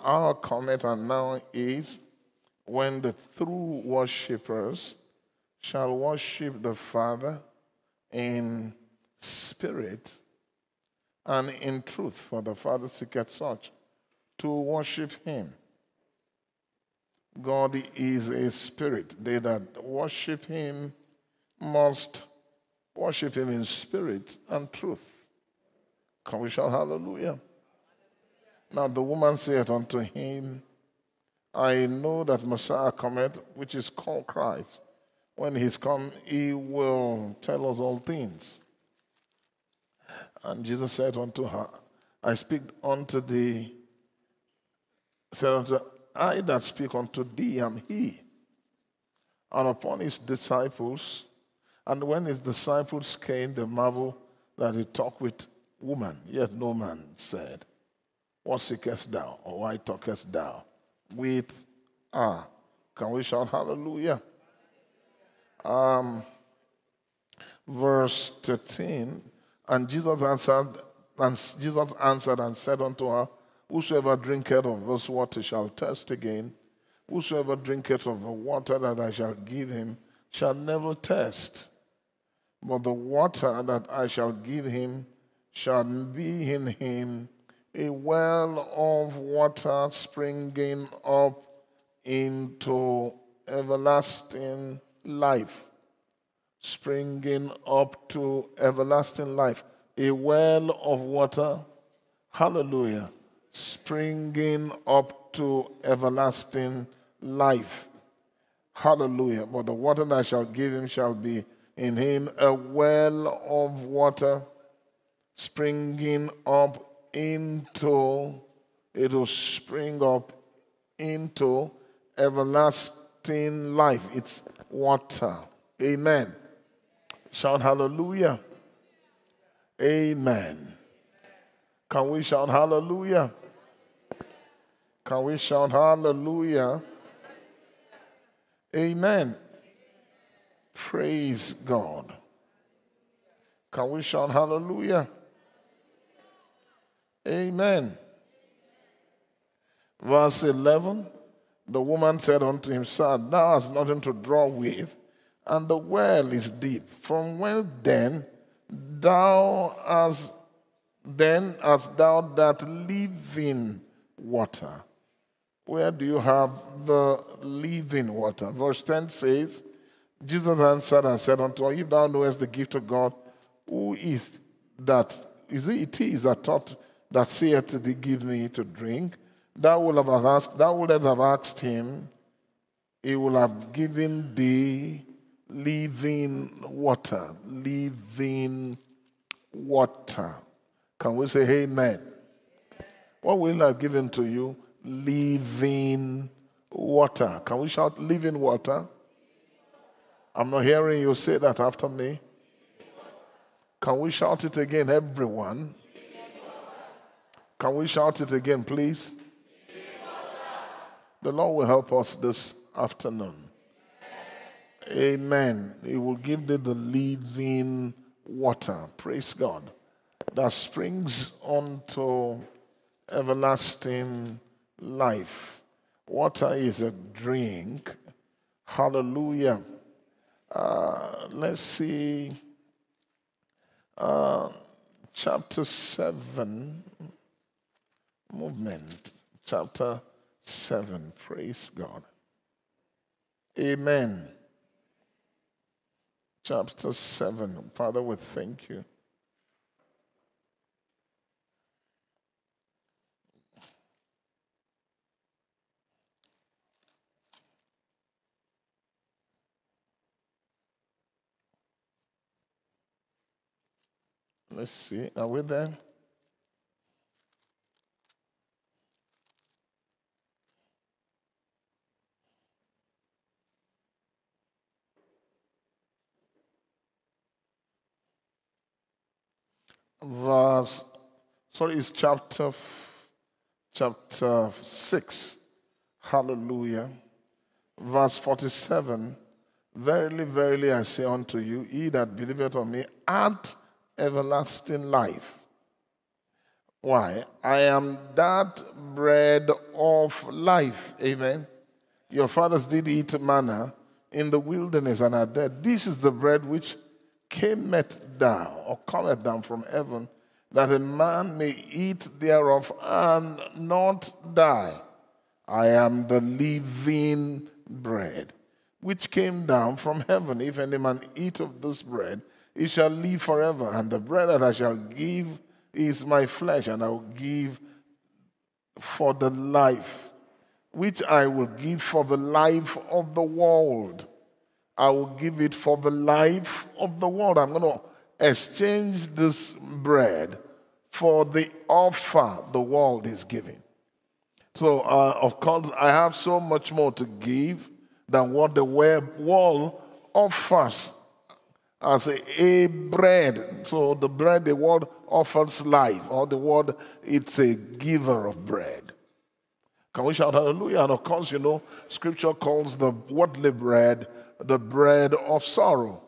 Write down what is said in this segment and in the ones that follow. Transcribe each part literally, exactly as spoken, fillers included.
hour cometh, and now is, when the true worshippers shall worship the Father in spirit and in truth, for the Father seeketh such to worship him. God is a spirit. They that worship him must worship him in spirit and truth. Can we shout hallelujah? Now the woman saith unto him, I know that Messiah cometh, which is called Christ. When he is come, he will tell us all things. And Jesus said unto her, I speak unto thee, said unto her, I that speak unto thee am he. And upon his disciples, and when his disciples came, they marveled that he talked with woman. Yet no man said, what seekest thou, or why talkest thou with her? Can we shout hallelujah? Um, verse thirteen, and Jesus answered, and Jesus answered and said unto her, whosoever drinketh of this water shall thirst again. Whosoever drinketh of the water that I shall give him shall never thirst. But the water that I shall give him shall be in him a well of water springing up into everlasting life. Springing up to everlasting life. A well of water, hallelujah, springing up to everlasting life. Hallelujah. But the water that I shall give him shall be in him a well of water springing up into, it will spring up into everlasting life. It's water. Amen. Shout hallelujah. Amen. Can we shout hallelujah? Can we shout hallelujah? Amen. Praise God. Can we shout hallelujah? Amen. Verse eleven, the woman said unto him, Sir, thou hast nothing to draw with, and the well is deep. From whence then thou hast then hast thou that living water? Where do you have the living water? Verse ten says, Jesus answered and said unto her, if thou knowest the gift of God, who is that? Is it it is that taught that saith to thee, give me to drink? Thou would have asked, thou would have asked him, he will have given thee living water. Living water. Can we say amen? What will he have given to you? Living water. Can we shout living water? I'm not hearing you say that after me. Can we shout it again, everyone? Can we shout it again, please? The Lord will help us this afternoon. Amen. He will give thee the living water. Praise God. That springs unto everlasting life. Water is a drink. Hallelujah. Uh, let's see. Uh, chapter seven. Movement. Chapter seven. Praise God. Amen. Chapter seven. Father, we thank you. Let's see. Are we there? Verse, sorry, it's chapter, chapter six. Hallelujah. Verse forty-seven. Verily, verily, I say unto you, he that believeth on me hath everlasting life. Why? I am that bread of of life. Amen. Your fathers did eat manna in the wilderness and are dead. This is the bread which cameth down, or cometh down from heaven, that a man may eat thereof and not die. I am the living bread, which came down from heaven. If any man eat of this bread, he shall live forever. And the bread that I shall give is my flesh, and I will give for the life, which I will give for the life of the world. I will give it for the life of the world. I'm going to exchange this bread for the offer the world is giving. So, uh, of course, I have so much more to give than what the world offers as a, a bread. So the bread, the world offers life, or the world, it's a giver of bread. Can we shout hallelujah? And of course, you know, Scripture calls the worldly bread the bread of sorrow.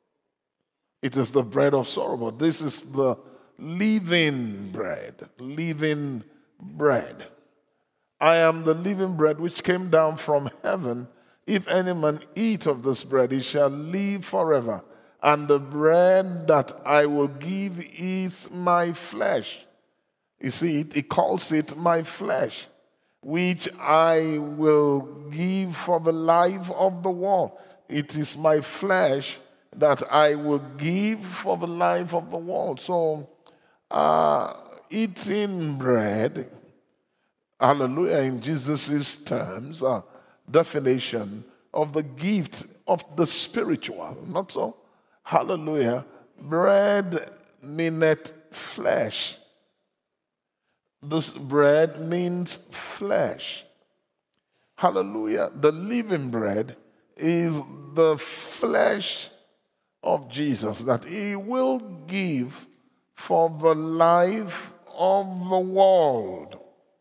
It is the bread of sorrow, but this is the living bread, living bread. I am the living bread which came down from heaven. If any man eat of this bread, he shall live forever. And the bread that I will give is my flesh. You see, it, it calls it my flesh, which I will give for the life of the world. It is my flesh that I will give for the life of the world. So, uh, eating bread, hallelujah, in Jesus' terms, uh, definition of the gift of the spiritual, not so? Hallelujah. Bread meaneth flesh. This bread means flesh. Hallelujah. The living bread is the flesh of Jesus that he will give for the life of the world.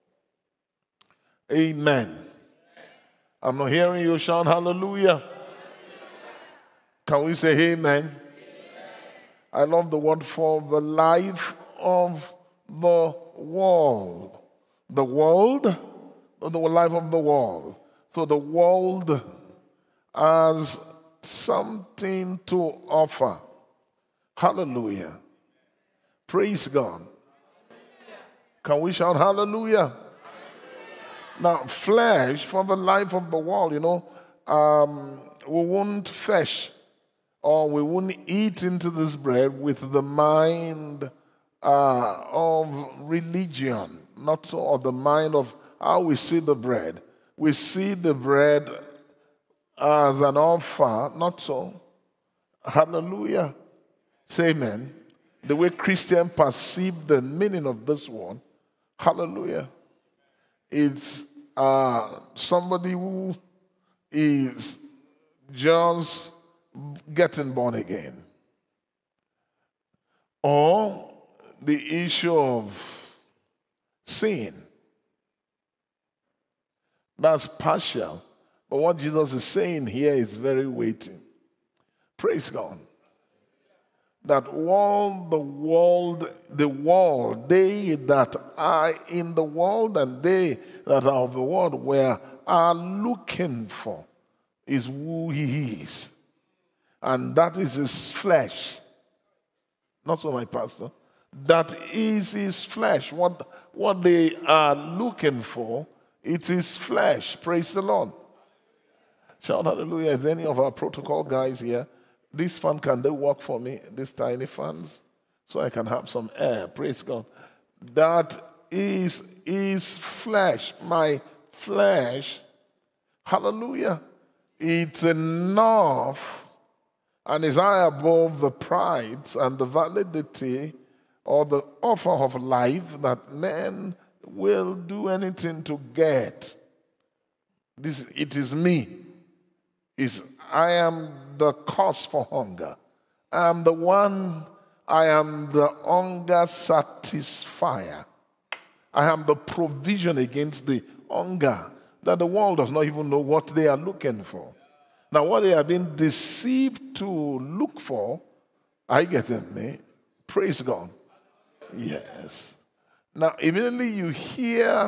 Amen. I'm not hearing you shout hallelujah. Can we say amen? Amen? I love the word for the life of the world. The world, or the life of the world. So the world has something to offer. Hallelujah. Praise God. Can we shout hallelujah? Now, flesh for the life of the world, you know, um, we won't fish or we won't eat into this bread with the mind uh, of religion, not so, or the mind of how we see the bread. We see the bread as an offer, not so. Hallelujah. Say amen. The way Christians perceive the meaning of this one, hallelujah. It's uh, somebody who is just getting born again. Or the issue of sin. That's partial. But what Jesus is saying here is very weighty. Praise God. That all the world, the world, they that are in the world and they that are of the world where are looking for is who he is. And that is his flesh. Not so, my pastor. That is his flesh. What, what they are looking for, it is flesh. Praise the Lord. Shout hallelujah. Is any of our protocol guys here? This fan, can they work for me? These tiny fans? So I can have some air. Praise God. That is his flesh. My flesh. Hallelujah. It's enough and is high above the pride and the validity or the offer of life that men will do anything to get. This, it is me. It's, I am the cause for hunger. I am the one, I am the hunger satisfier. I am the provision against the hunger that the world does not even know what they are looking for. Now, what they have been deceived to look for, are you getting me? Praise God. Yes. Now, immediately you hear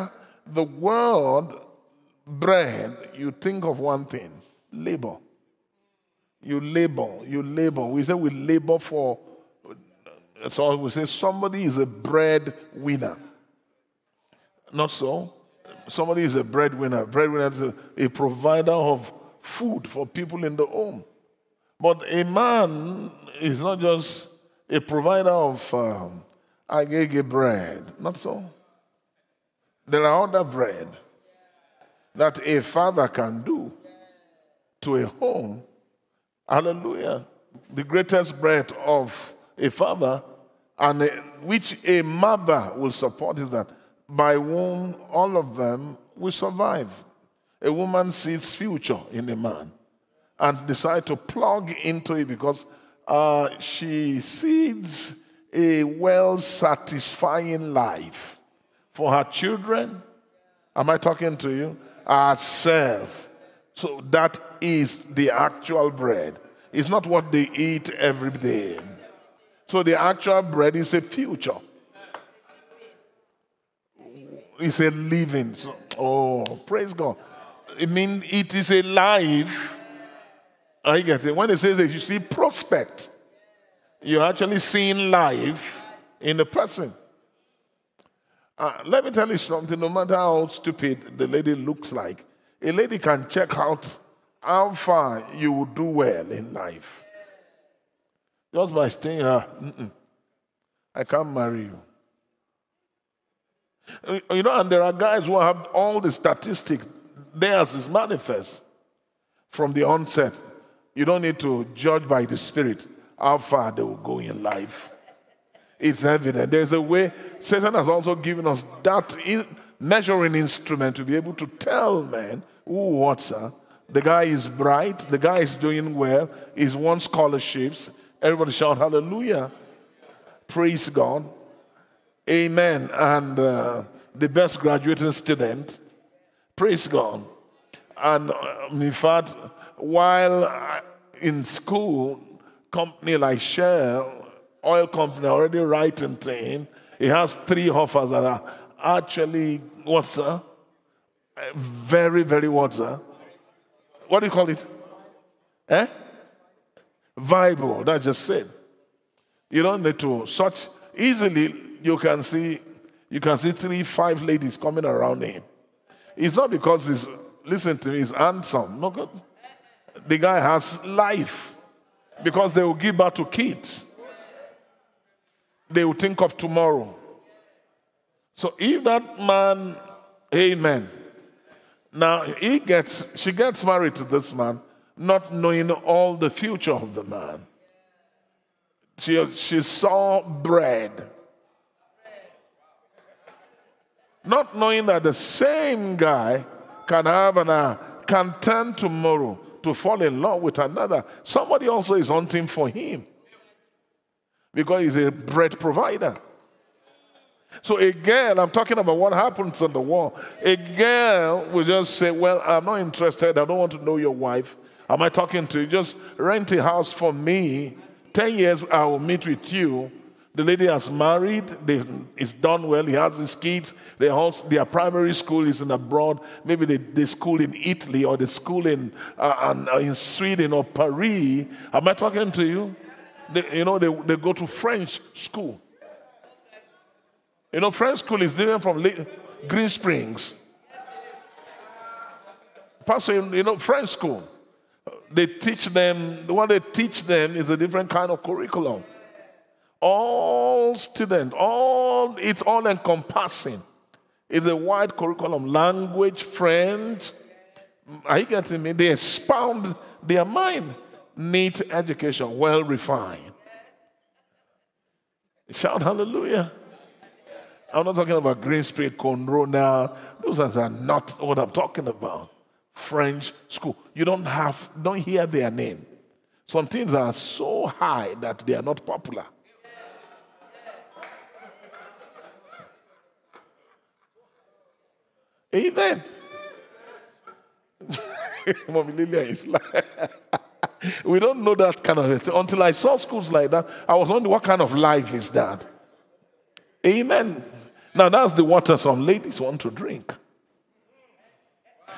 The word bread, you think of one thing, labor. You labor, you labor. We say we labor for, so we say somebody is a bread winner. Not so. Somebody is a breadwinner. Breadwinner is a, a provider of food for people in the home. But a man is not just a provider of um, agege bread. Not so. There are other bread that a father can do to a home. Hallelujah. The greatest bread of a father, and a, which a mother will support, is that by whom all of them will survive. A woman sees future in a man and decides to plug into it because uh, she sees a well-satisfying life for her children. Am I talking to you? Herself. So that is the actual bread. It's not what they eat every day. So the actual bread is a future. It's a living. So, oh, praise God. I mean, it is a life. I get it. When it says that you see prospect, you're actually seeing life in the person. Uh, let me tell you something. No matter how stupid the lady looks like, a lady can check out how far you will do well in life. Just by staying here, mm-mm, I can't marry you. You know, and there are guys who have all the statistics. Theirs is manifest from the onset. You don't need to judge by the Spirit how far they will go in life. It's evident. There's a way. Satan has also given us that in measuring instrument to be able to tell men who what's her. The guy is bright. The guy is doing well. He's won scholarships. Everybody shout hallelujah. Praise God. Amen. And uh, the best graduating student. Praise God. And uh, in fact, while in school, company like Shell, oil company already writing to him, he has three offers that are actually, what's that? Very, very what's that? What do you call it? Eh? Viable, that's just it. You don't need to such easily you can see you can see three, five ladies coming around him. It's not because he's listen to me, he's handsome. No good. The guy has life. Because they will give birth to kids. They will think of tomorrow. So if that man, amen. Now he gets she gets married to this man, not knowing all the future of the man. She, she saw bread. Not knowing that the same guy can have an uh, can turn tomorrow to fall in love with another. Somebody also is hunting for him because he's a bread provider. So a girl, I'm talking about what happens on the wall. A girl will just say, well, I'm not interested. I don't want to know your wife. Am I talking to you? Just rent a house for me. Ten years, I will meet with you. The lady has married. They, it's done well. He has his kids. They also, their primary school is in abroad. Maybe they, they school in Italy or they school in, uh, uh, in Sweden or Paris. Am I talking to you? They, you know, they, they go to French school. You know, French school is different from Green Springs. Pastor, you know, French school, they teach them, what they teach them is a different kind of curriculum. All students, all it's all encompassing. It's a wide curriculum, language, French. Are you getting me? They expound their mind. Neat education, well refined. Shout hallelujah. I'm not talking about Green Street, Conroe. Those are not what I'm talking about. French school. You don't have, don't hear their name. Some things are so high that they are not popular. Amen. Mommy Lilia is like, we don't know that kind of thing. Until I saw schools like that, I was wondering what kind of life is that. Amen. Now that's the water some ladies want to drink.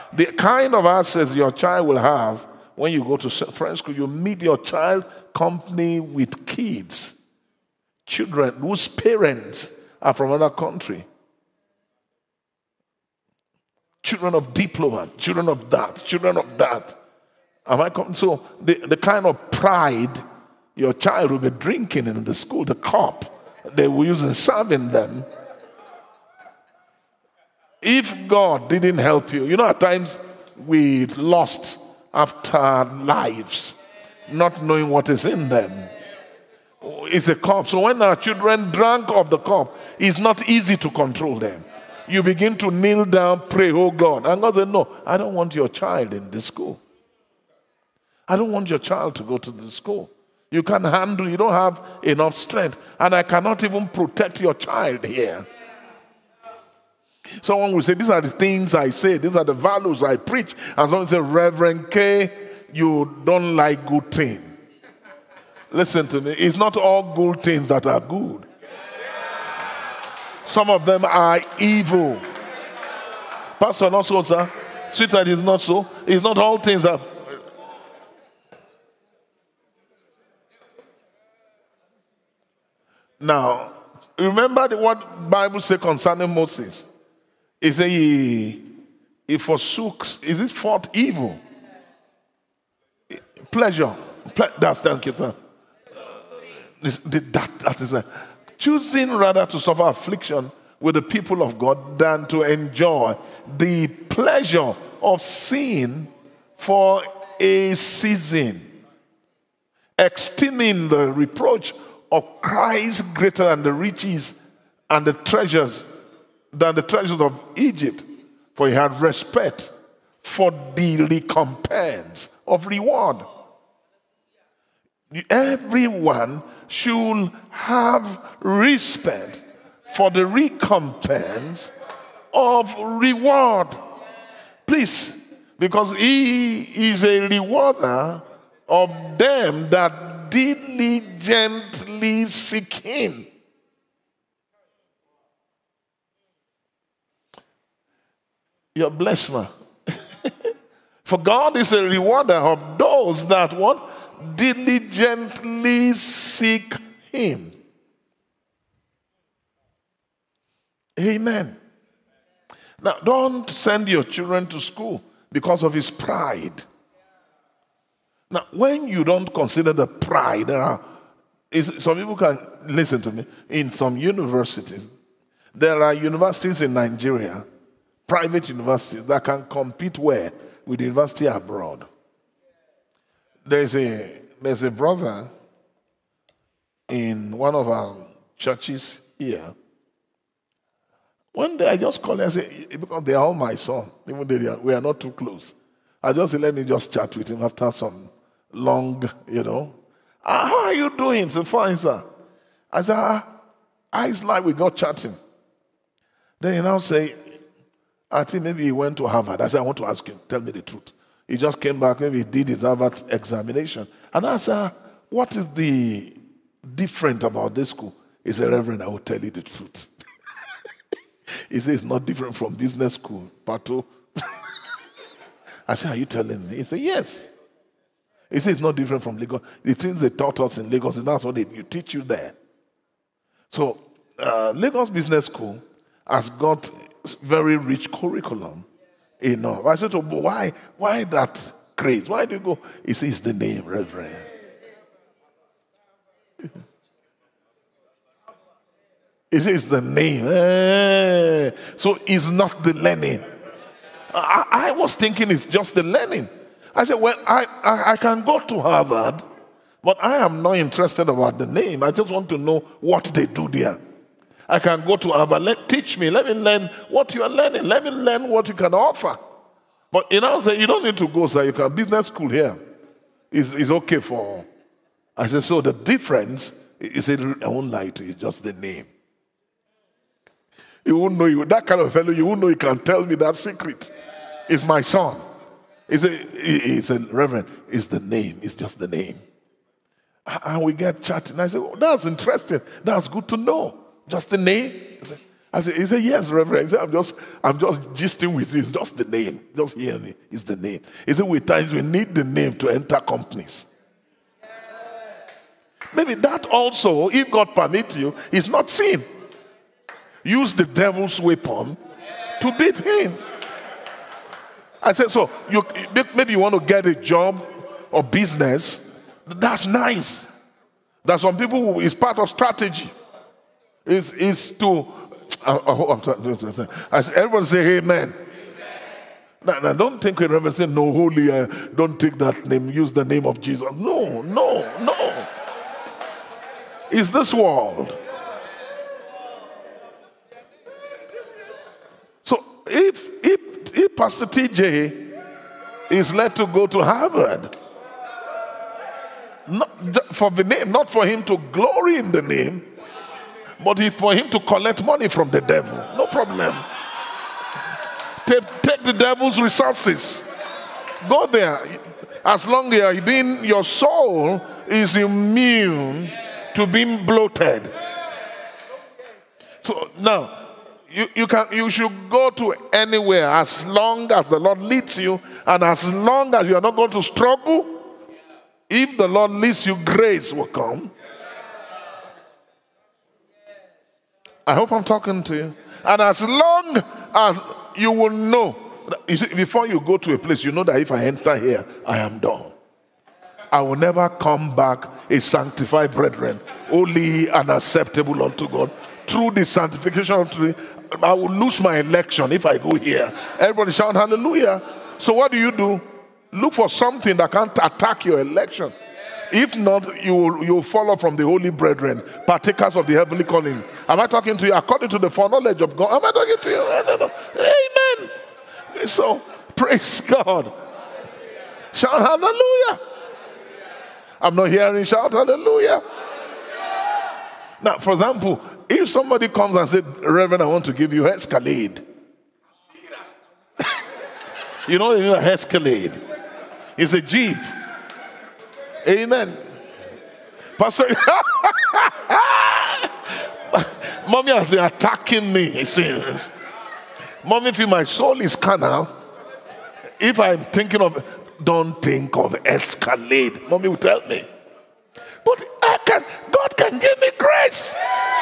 The kind of access your child will have when you go to French school, you meet your child company with kids, children whose parents are from another country. Children of diplomats, children of that, children of that. Am I coming? So the, the kind of pride your child will be drinking in the school, the cup they will use in serving them. If God didn't help you, you know, at times we lost after lives, not knowing what is in them. It's a cup. So when our children drank of the cup, it's not easy to control them. You begin to kneel down, pray, oh God. And God said, no, I don't want your child in this school. I don't want your child to go to the school. You can't handle, you don't have enough strength. And I cannot even protect your child here. Someone will say, these are the things I say, these are the values I preach. And someone will say, Reverend K, you don't like good things. Listen to me, it's not all good things that are good. Some of them are evil. Pastor, not so, sir. Sweetheart, is not so. It's not all things are. Now, remember the, what Bible says concerning Moses. It says he, he forsook, is it fought evil? Pleasure. Ple- that's, thank you, sir. This, that, that is a, choosing rather to suffer affliction with the people of God than to enjoy the pleasure of sin for a season, esteeming the reproach of Christ greater than the riches and the treasures than the treasures of Egypt, for he had respect for the recompense of reward. Everyone should have respect for the recompense of reward. Please, because he is a rewarder of them that diligently seek him. You're blessed, man. For God is a rewarder of those that what? Diligently seek him. Amen. Now, don't send your children to school because of his pride. Now, when you don't consider the pride, there are is, some people can listen to me. In some universities, there are universities in Nigeria, private universities that can compete where with the university abroad. There's a there's a brother in one of our churches here. One day I just called him and said, because they are all my son, even though they are, we are not too close. I just said, let me just chat with him after some long, you know. Ah, how are you doing? He said, fine, sir. I said, ah, it's like we got chatting. Then he now say, I think maybe he went to Harvard. I said, I want to ask him, tell me the truth. He just came back, maybe he did his Harvard examination. And I said, what is the different about this school? He said, Reverend, I will tell you the truth. He said, it's not different from business school, Pato. I said, are you telling me? He said, yes. He said, it's not different from Lagos. The things they taught us in Lagos, that's what they you teach you there. So, uh, Lagos Business School has got very rich curriculum. Enough. I said to him, why, why that craze? Why do you go? He says, it's the name, Reverend. He says, the name. Eh. So it's not the learning. I, I was thinking it's just the learning. I said, well, I, I, I can go to Harvard, but I am not interested about the name. I just want to know what they do there. I can go to Harvard. Let teach me. Let me learn what you are learning. Let me learn what you can offer. But you know, say you don't need to go, sir. You can business school here. Is is okay for. I said, so the difference is I won't lie to you, it's just the name. You won't know you that kind of fellow. You won't know you can tell me that secret. It's my son. It's a, it's a Reverend. It's the name. It's just the name. And we get chatting. I said, oh, that's interesting. That's good to know. Just the name. I said, he said, yes, Reverend. He said, I'm just, I'm just gisting with you. It's just the name. Just hear me. It's the name. He said, with times we need the name to enter companies. Maybe that also, if God permits you, is not sin. Use the devil's weapon to beat him. I said, so you maybe you want to get a job or business. That's nice. That some people who is part of strategy. Is is to I, I hope I'm I said, everyone say amen. Now, now don't think we ever say no holy, uh, don't take that name, use the name of Jesus. No, no, no. It's this world. So if if if Pastor T J is led to go to Harvard, not for the name, not for him to glory in the name, but it's for him to collect money from the devil. No problem. Take, take the devil's resources. Go there. As long as you being, your soul is immune to being bloated. So now, you, you can you should go to anywhere as long as the Lord leads you, and as long as you are not going to struggle. If the Lord leads you, grace will come. I hope I'm talking to you. And as long as you will know, you see, before you go to a place, you know that if I enter here, I am done. I will never come back a sanctified brethren, holy and acceptable unto God. Through the sanctification of the, I will lose my election if I go here. Everybody shout hallelujah. So what do you do? Look for something that can't attack your election. If not, you will, you will follow from the holy brethren, partakers of the heavenly calling. Am I talking to you according to the foreknowledge of God? Am I talking to you? I don't know. Amen. So, praise God. Shout hallelujah. I'm not hearing shout hallelujah. Now, for example, if somebody comes and says, Reverend, I want to give you Escalade. You know, you know Escalade. It's a Jeep. Amen. Pastor, Mommy has been attacking me. It says, Mommy, if my soul is carnal, if I'm thinking of, don't think of Escalade. Mommy will tell me. But I can, God can give me grace.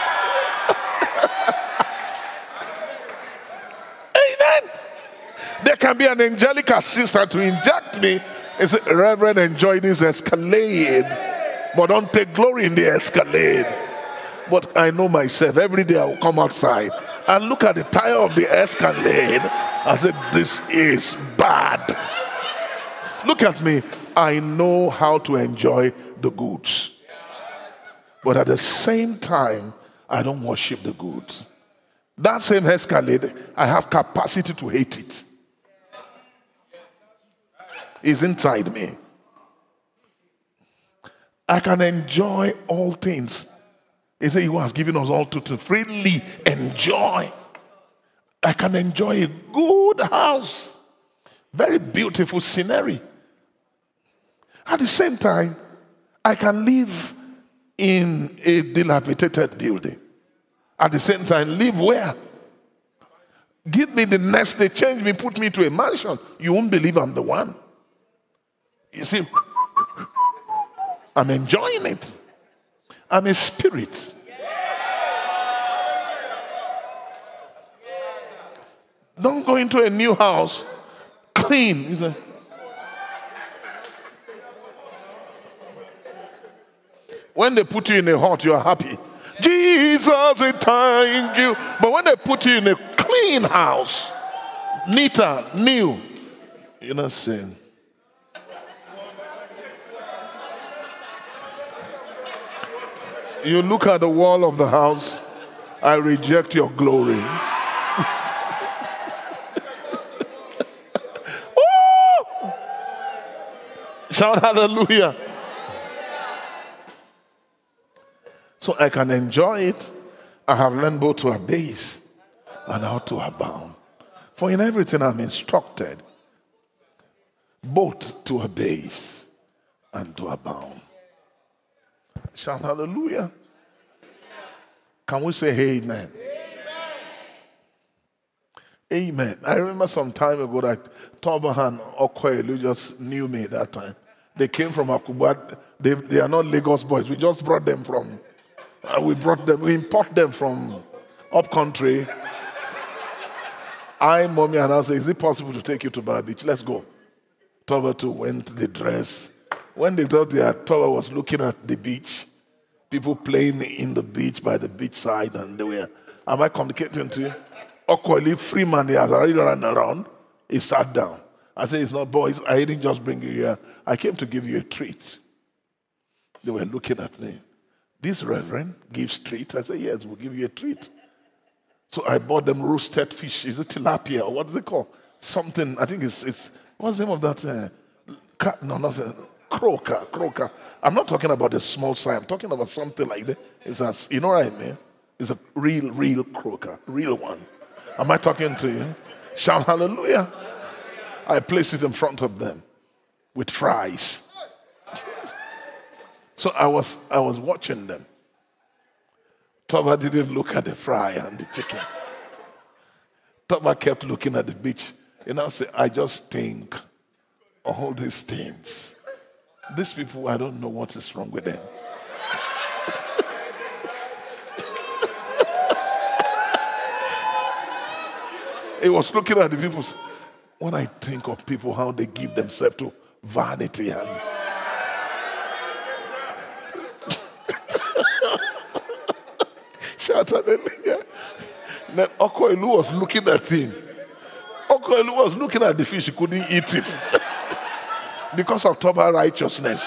Amen. There can be an angelic assistant to inject me. It's Reverend, enjoy this Escalade, but don't take glory in the Escalade. But I know myself. Every day I will come outside and look at the tire of the Escalade. I said, this is bad. Look at me. I know how to enjoy the goods. But at the same time, I don't worship the goods. That same Escalade, I have capacity to hate it. It's inside me. I can enjoy all things. He said he has given us all to, to freely enjoy. I can enjoy a good house. Very beautiful scenery. At the same time, I can live in a dilapidated building. At the same time, live where? Give me the next, they change me, put me to a mansion. You won't believe I'm the one. You see, I'm enjoying it. I'm a spirit. Don't go into a new house clean. You say, when they put you in a hut, you are happy. Jesus, we thank you. But when they put you in a clean house, neater, new, you're not saying. You look at the wall of the house, I reject your glory. Shout hallelujah. So I can enjoy it. I have learned both to abase and how to abound. For in everything I'm instructed both to abase and to abound. Shout hallelujah. Can we say amen? Amen? Amen. I remember some time ago that Toba and Okoelu just knew me that time. They came from Akuba. They, they are not Lagos boys. We just brought them from, uh, we brought them, we import them from up country. I, mommy, and I say, is it possible to take you to Bar Beach? Let's go. Toba too went, they dressed. When they got there, Toba was looking at the beach. People playing in the beach by the beach side, and they were, am I communicating to you? Okoeli, free man, he has already run around. He sat down. I said, it's not boys, I didn't just bring you here. I came to give you a treat. They were looking at me. This reverend gives treat? I said, yes, we'll give you a treat. So I bought them roasted fish. Is it tilapia or what is it called? Something, I think it's, it's what's the name of that? Uh, cat? No, not a croaker, croaker. I'm not talking about the small size. I'm talking about something like that. It's a, you know what I mean? It's a real, real croaker, real one. Am I talking to you? Shout hallelujah. I placed it in front of them with fries. So I was I was watching them. Toba didn't look at the fry and the chicken. Toba kept looking at the beach. And I said, I just think all these things. These people, I don't know what is wrong with them. He was looking at the people. When I think of people, how they give themselves to vanity and shout hallelujah. Then Okoelu was looking at him. Okoelu was looking at the fish, he couldn't eat it. Because of Toba righteousness.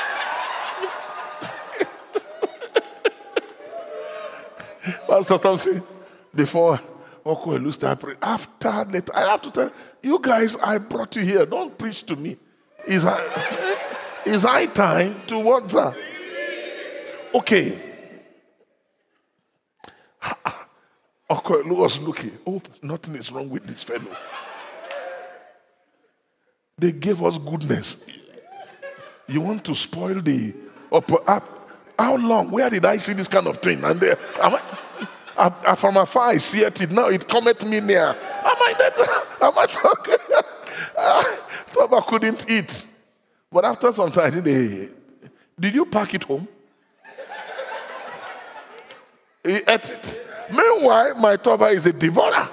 Pastor Thompson, before Okoelu started praying, after later, I have to tell you guys, I brought you here. Don't preach to me. Is I, is high time to what? That? Okay. Okoelu was looking. Oh, nothing is wrong with this fellow. They gave us goodness. You want to spoil the upper up? How long? Where did I see this kind of thing? And there, am I, I, I, from afar I see it. Now it cometh me near. Am I that? Am I talking? Papa couldn't eat. But after some time, they, did you pack it home? He ate it. Meanwhile, my Toba is a devourer.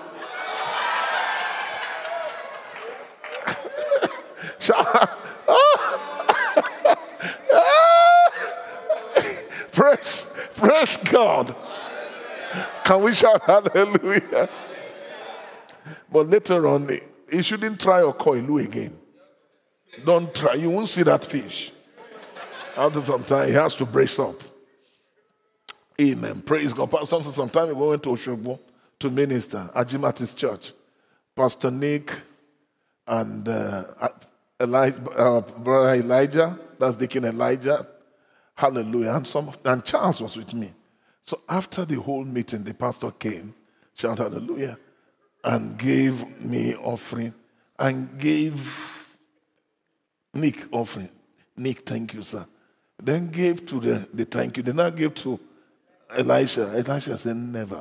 praise, praise God. Can we shout hallelujah? But later on, you shouldn't try Okoelu again. Don't try. You won't see that fish. After some time, he has to brace up. Amen. Praise God. Pastor, some time ago, we went to Oshogbo to minister at Jimati's church. Pastor Nick and uh, Elijah, uh, Brother Elijah, that's Deacon Elijah, hallelujah, and, some, and Charles was with me. So after the whole meeting, the pastor came, shout hallelujah, and gave me offering, and gave Nick offering. Nick, thank you, sir. Then gave to the, the thank you. Then I gave to Elisha. Elisha said, never.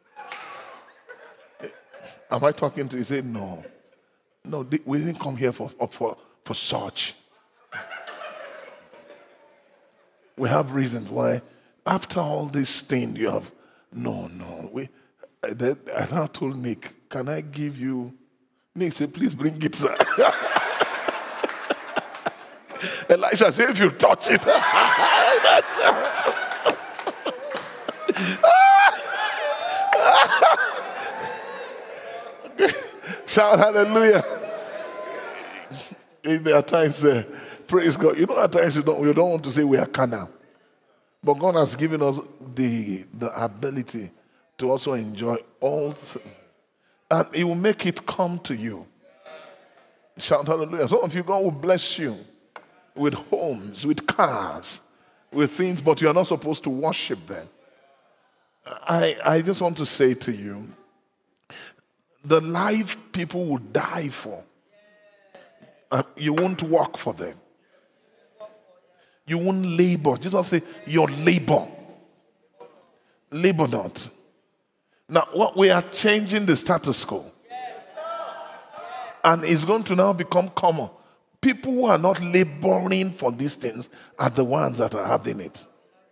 Am I talking to you? He said, no. No, we didn't come here for, for, for such. We have reasons why. After all this thing, you have, no, no. We, I, I now told Nick, can I give you? Nick said, please bring it, sir. Elisha said, if you touch it. Shout hallelujah. There are times, uh, praise God. You know, at times you don't, you don't want to say we are carnal. But God has given us the, the ability to also enjoy all things. And He will make it come to you. Shout hallelujah. Some of you, God will bless you with homes, with cars, with things, but you are not supposed to worship them. I, I just want to say to you, the life people will die for, uh, you won't work for them. You won't labor. Jesus said, your labor. Labor not. Now, what we are changing the status quo. And it's going to now become common. People who are not laboring for these things are the ones that are having it.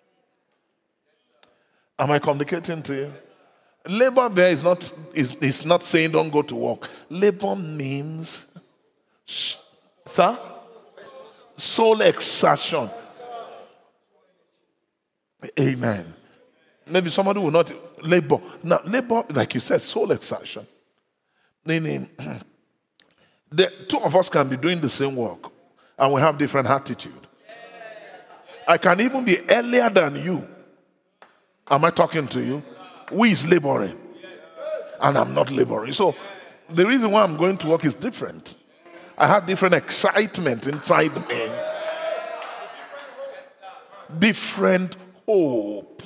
Am I communicating to you? Labor there is not, is, is not saying don't go to work. Labor means, sir, soul exertion. Amen. Maybe somebody will not labor. Now, labor, like you said, soul exertion. Meaning, the two of us can be doing the same work and we have different attitude. I can even be earlier than you. Am I talking to you? Who is laboring? And I'm not laboring. So the reason why I'm going to work is different. I have different excitement inside me. Different hope.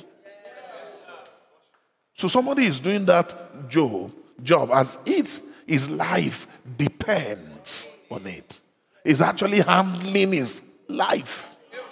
So somebody is doing that job, job as if his life depends on it. He's actually handling his life.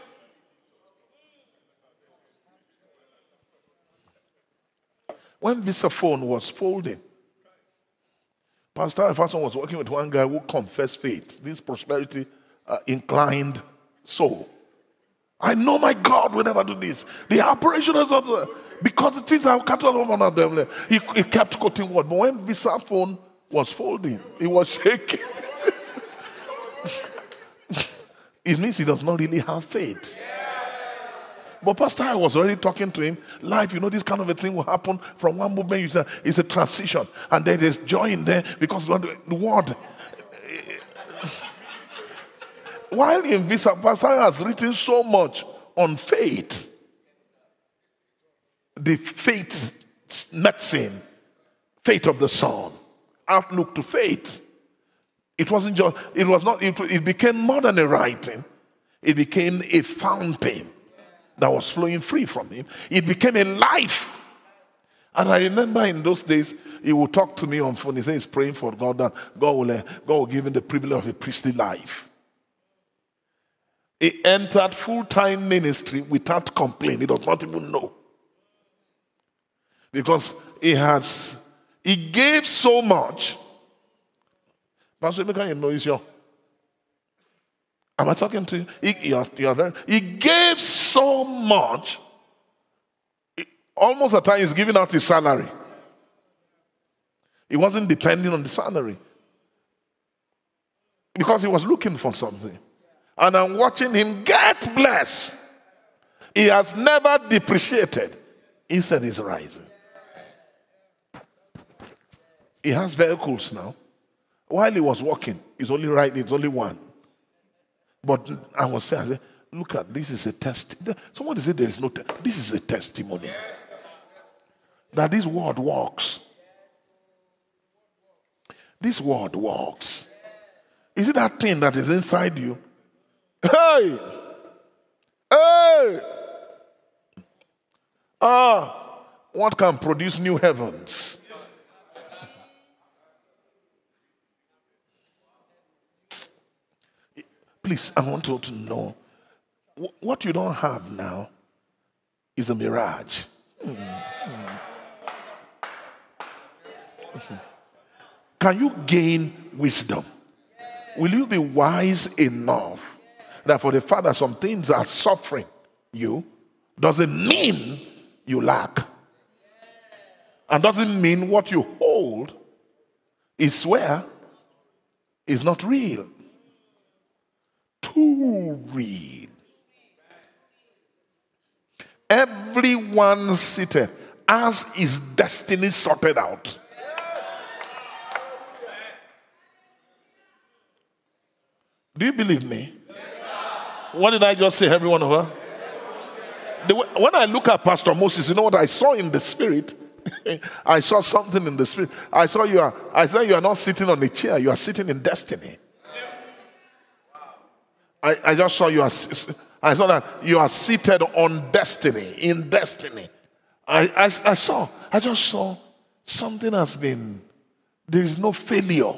When Visa phone was folding, Pastor Alfonso was working with one guy who confessed faith, this prosperity uh, inclined soul. I know my God will never do this. The operation is not the, because the things are cut all over them. He, he kept quoting word. But when Visa phone was folding, he was shaking. It means he does not really have faith. But Pastor, I was already talking to him. Life, you know, this kind of a thing will happen from one movement. You say it's a transition, and then there's joy in there because the word. While in Visa, Pastor has written so much on faith, the faith medicine, faith of the Son, outlook to faith. It wasn't just. It was not. It, it became more than a writing. It became a fountain that was flowing free from him. It became a life. And I remember in those days, he would talk to me on phone. He said he's praying for God that God will, uh, God will give him the privilege of a priestly life. He entered full-time ministry without complaint. He does not even know. Because he has, he gave so much. Pastor, look how you know it's your. Am I talking to you? He, you, are, you are very, he gave so much, he, almost at times he's giving out his salary. He wasn't depending on the salary. Because he was looking for something. And I'm watching him get blessed. He has never depreciated. Instead, he's rising. He has vehicles now. While he was walking, he's only riding, it's only one. But I was saying, I said, look at this is a testimony. Somebody said there is no te- this is a testimony. That this word works. This word works. Is it that thing that is inside you? Hey! Hey! Ah, what can produce new heavens? Please, I want you to know what you don't have now is a mirage. Mm-hmm. Mm-hmm. Can you gain wisdom? Will you be wise enough that for the fact that some things are suffering you doesn't mean you lack? And doesn't mean what you hold is where is not real. Too real. Everyone seated has his destiny sorted out. Do you believe me? Yes, what did I just say, every one of her? The, when I look at Pastor Moses, you know what I saw in the spirit? I saw something in the spirit. I saw you are. I saw you are not sitting on a chair. You are sitting in destiny. I, I just saw you are. I saw that you are seated on destiny, in destiny. I, I, I saw. I just saw something has been. There is no failure.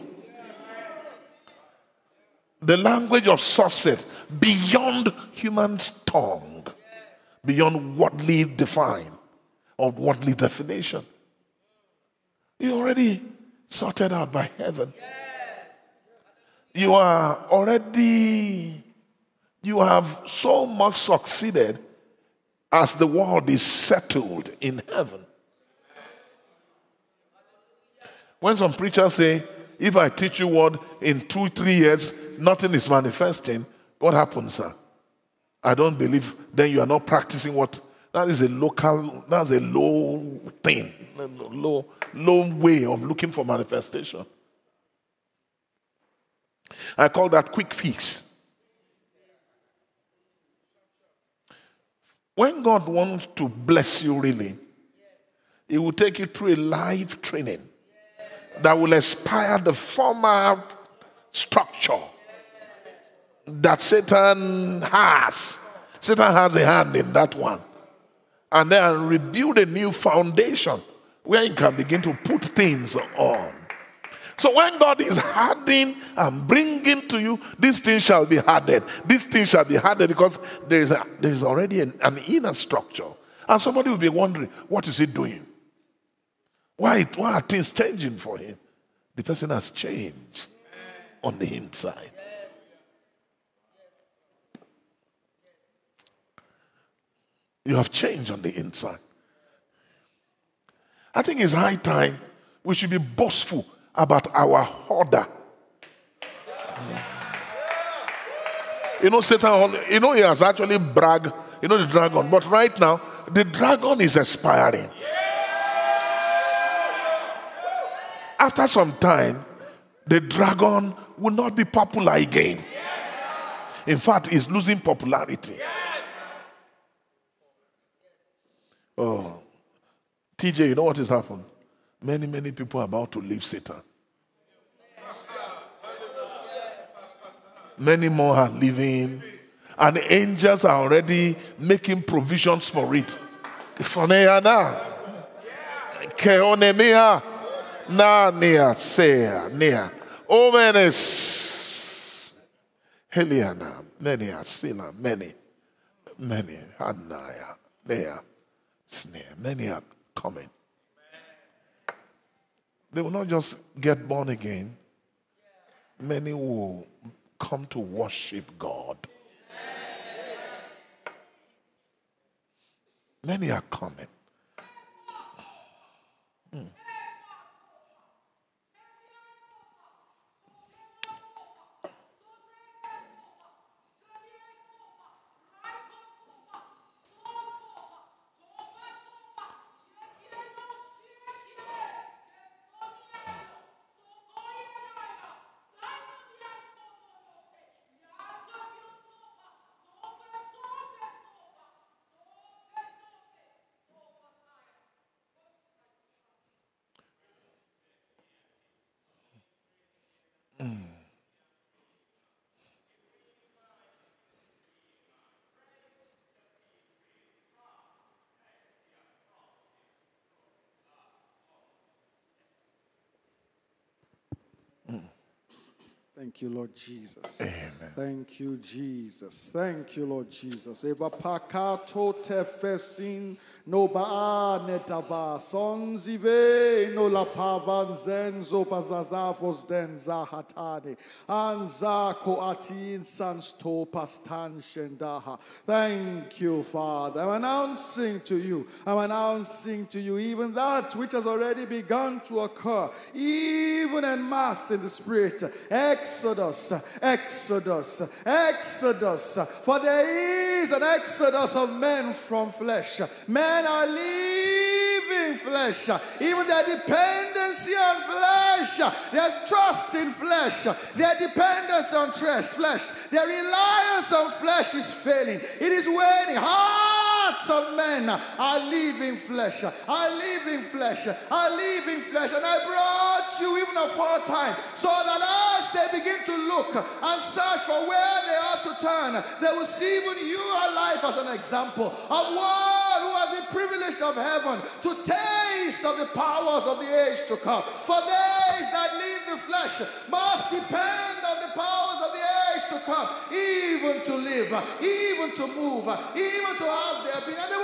The language of success beyond human tongue, beyond worldly define or worldly definition. You already sorted out by heaven. You are already, you have so much succeeded as the world is settled in heaven. When some preachers say, if I teach you word in two, three years, nothing is manifesting, what happens, sir? I don't believe, then you are not practicing what, that is a local, that's a low thing, low, low way of looking for manifestation. I call that quick fix. When God wants to bless you really, He will take you through a life training that will inspire the former structure that Satan has. Satan has a hand in that one. And then rebuild a new foundation where he can begin to put things on. So when God is hardening and bringing to you, these things shall be hardened. These things shall be hardened because there is, a, there is already an, an inner structure. And somebody will be wondering, what is he doing? Why, why are things changing for him? The person has changed on the inside. You have changed on the inside. I think it's high time we should be boastful about our order. You know, Satan, you know, he has actually bragged, you know, the dragon, but right now, the dragon is expiring. After some time, the dragon will not be popular again. In fact, he's losing popularity. Oh, T J, you know what has happened? Many, many people are about to leave Satan. Many more are leaving. And the angels are already making provisions for it. Na nea sea nea omenes Heliana nenia sila many many hanaya nea snare many are coming. They will not just get born again. Many will come to worship God. Many are coming. Hmm. Mm. Mm. Thank you, Lord Jesus. Amen. Thank you, Jesus. Thank you, Lord Jesus. Eba pakato tefesin no ba netava sonzive no la pavan zenzo pazazavos den zahatane anza koatin sans to pastan shendaha. Thank you, Father. I'm announcing to you, I'm announcing to you even that which has already begun to occur, even en mass in the Spirit. Exodus, Exodus, Exodus. For there is an exodus of men from flesh. Men are leaving flesh. Even their dependency on flesh, their trust in flesh, their dependence on flesh, their reliance on flesh is failing. It is waning. Hearts of men are leaving flesh, are leaving flesh, are leaving flesh. And I brought you even aforetime so that as they begin to look and search for where they ought to turn, they will see even your life as an example of one who has been privileged of heaven to taste of the powers of the age to come. For those that leave the flesh must depend on the powers of the age to come, even to live, even to move, even to have their being. And they will look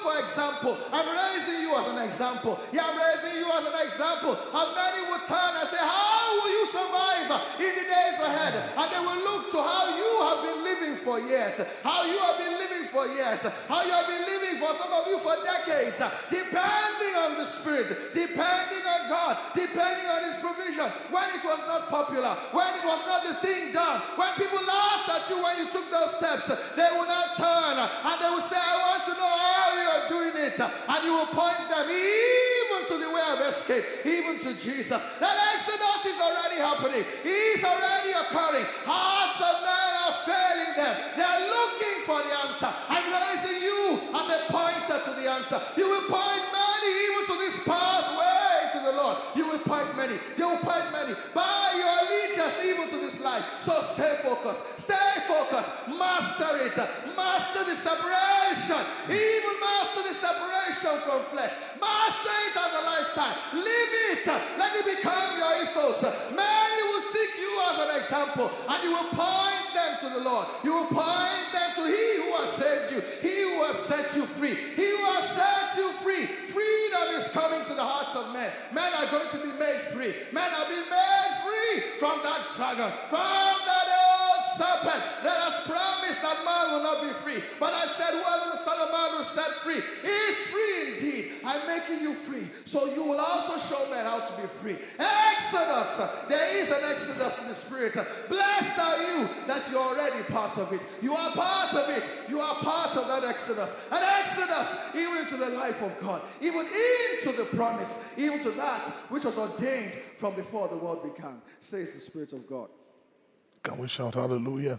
for example. I'm raising you as an example. Yeah, I'm raising you as an example. And many will turn and say, how will you survive in the days ahead? And they will look to how you have been living for years. How you have been living for years. How you have been living for some of you for decades. Depending on the Spirit. Depending on God. Depending on His provision. When it was not popular. When it was not the thing done. When people laughed at you when you took those steps. They will not turn. And they will say, I want to know how you are doing it. And you will point them even to the way of escape. Even to Jesus. That exodus is already happening. He's already occurring. Hearts of men are failing them. They are looking for the answer. I'm raising you as a pointer to the answer. You will point many even to this pathway to the Lord. You will point many. You will point many by your allegiance even to this life. So stay focused. Stay focused. Master it. Master the separation. Even master the separation from flesh. Master it as a lifestyle. Live it. Let it become your ethos. Many will seek you as an example, and you will point them to the Lord. You will point them to He who has saved you, He who has set you free, He who has set you free. Freedom is coming to the hearts of men. Men are going to be made free. Men are being made free from that dragon, from that old serpent that has promised that man will not be free. But I said, whoever the Son of Man will set free is free indeed. I'm making you free, so you will also show men how to be free. Exodus. There is an exodus in the Spirit. Blessed are you that you're already part of it. You are part of it. You are part of that exodus. An exodus even into the life of God, even into the promise, even to that which was ordained from before the world began, says the Spirit of God. Can we shout hallelujah?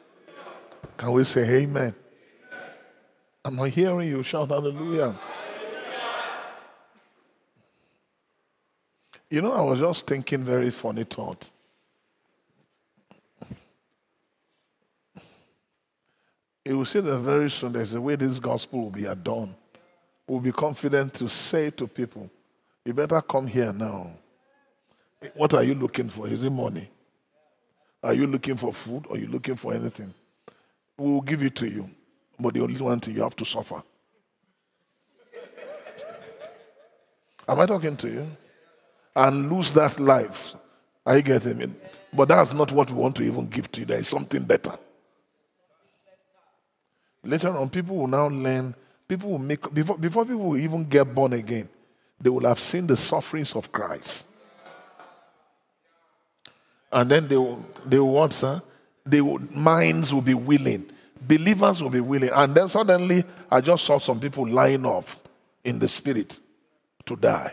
Can we say amen? I'm not hearing you shout hallelujah. You know, I was just thinking very funny thought. You will see that very soon there's a way this gospel will be adorned. We'll be confident to say to people, you better come here now. What are you looking for? Is it money? Are you looking for food or are you looking for anything? We will give it to you. But the only one thing, you have to suffer. Am I talking to you? And lose that life. Are you getting me? But that's not what we want to even give to you. There is something better. Later on, people will now learn, people will make, before, before people will even get born again, they will have seen the sufferings of Christ. And then they will, they will what, sir? They will, minds will be willing. Believers will be willing. And then suddenly, I just saw some people lying off in the spirit to die.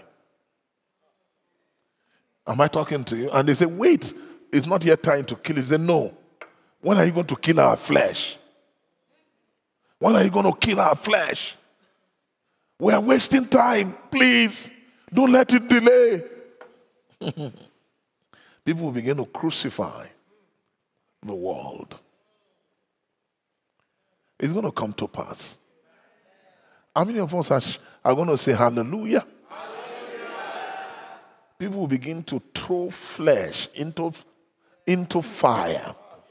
Am I talking to you? And they say, wait, it's not yet time to kill it. They say, no. When are you going to kill our flesh? When are you going to kill our flesh? We are wasting time. Please, don't let it delay. People will begin to crucify the world. It's going to come to pass. How many of us are, are going to say hallelujah? Hallelujah? People will begin to throw flesh into, into fire.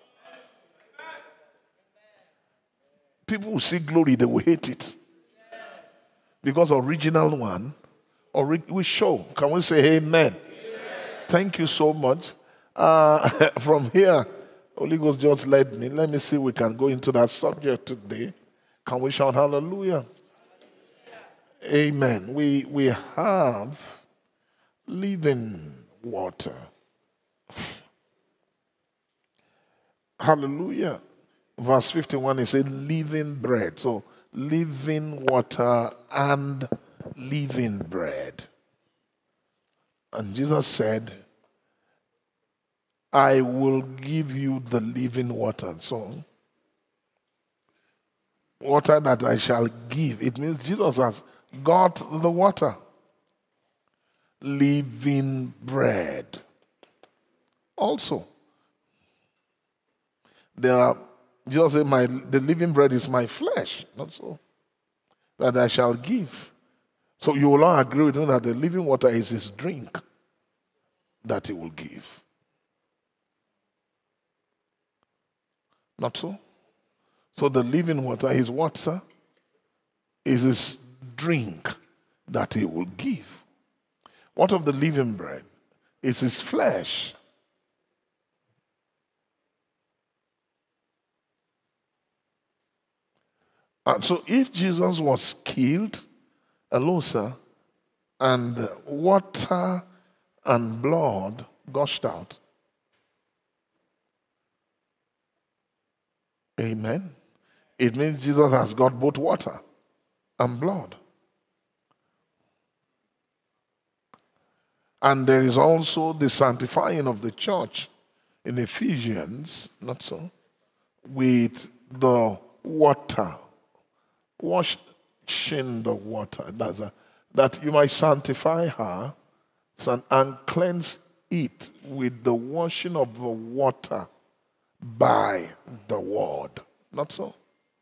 People will see glory, they will hate it. Because original one, or we show. Can we say amen? Amen. Thank you so much. Uh, from here, Holy Ghost just led me. Let me see if we can go into that subject today. Can we shout hallelujah? Amen. We, we have living water. Hallelujah. Verse fifty-one, it says living bread. So living water and living bread. And Jesus said, I will give you the living water. So, water that I shall give. It means Jesus has got the water. Living bread. Also, there are, Jesus said, my, the living bread is my flesh. Not so. That I shall give. So you will all agree with me that the living water is his drink that he will give. Not so? So the living water is what, sir? Is his drink that he will give. What of the living bread? It's his flesh. And so if Jesus was killed, hello, sir, and water and blood gushed out, amen, it means Jesus has got both water and blood. And there is also the sanctifying of the church in Ephesians, not so, with the water, washing the water, that's a, that you might sanctify her and cleanse it with the washing of the water by the word, not so,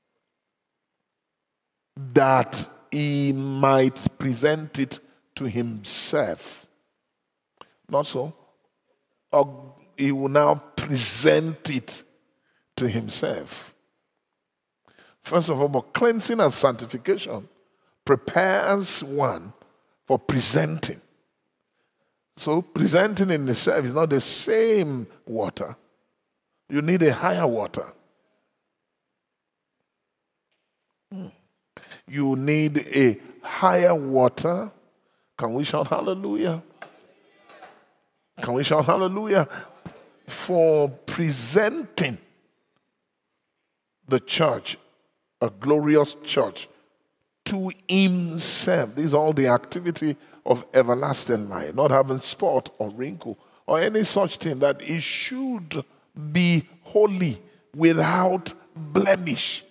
that he might present it to himself, not so, or he will now present it to himself. First of all, but cleansing and sanctification prepares one for presenting. So presenting in itself is not the same water. You need a higher water. Hmm. You need a higher water. Can we shout hallelujah? Can we shout hallelujah? For presenting the church, a glorious church, to himself. This is all the activity of everlasting life, not having spot or wrinkle or any such thing, that it should be holy without blemish.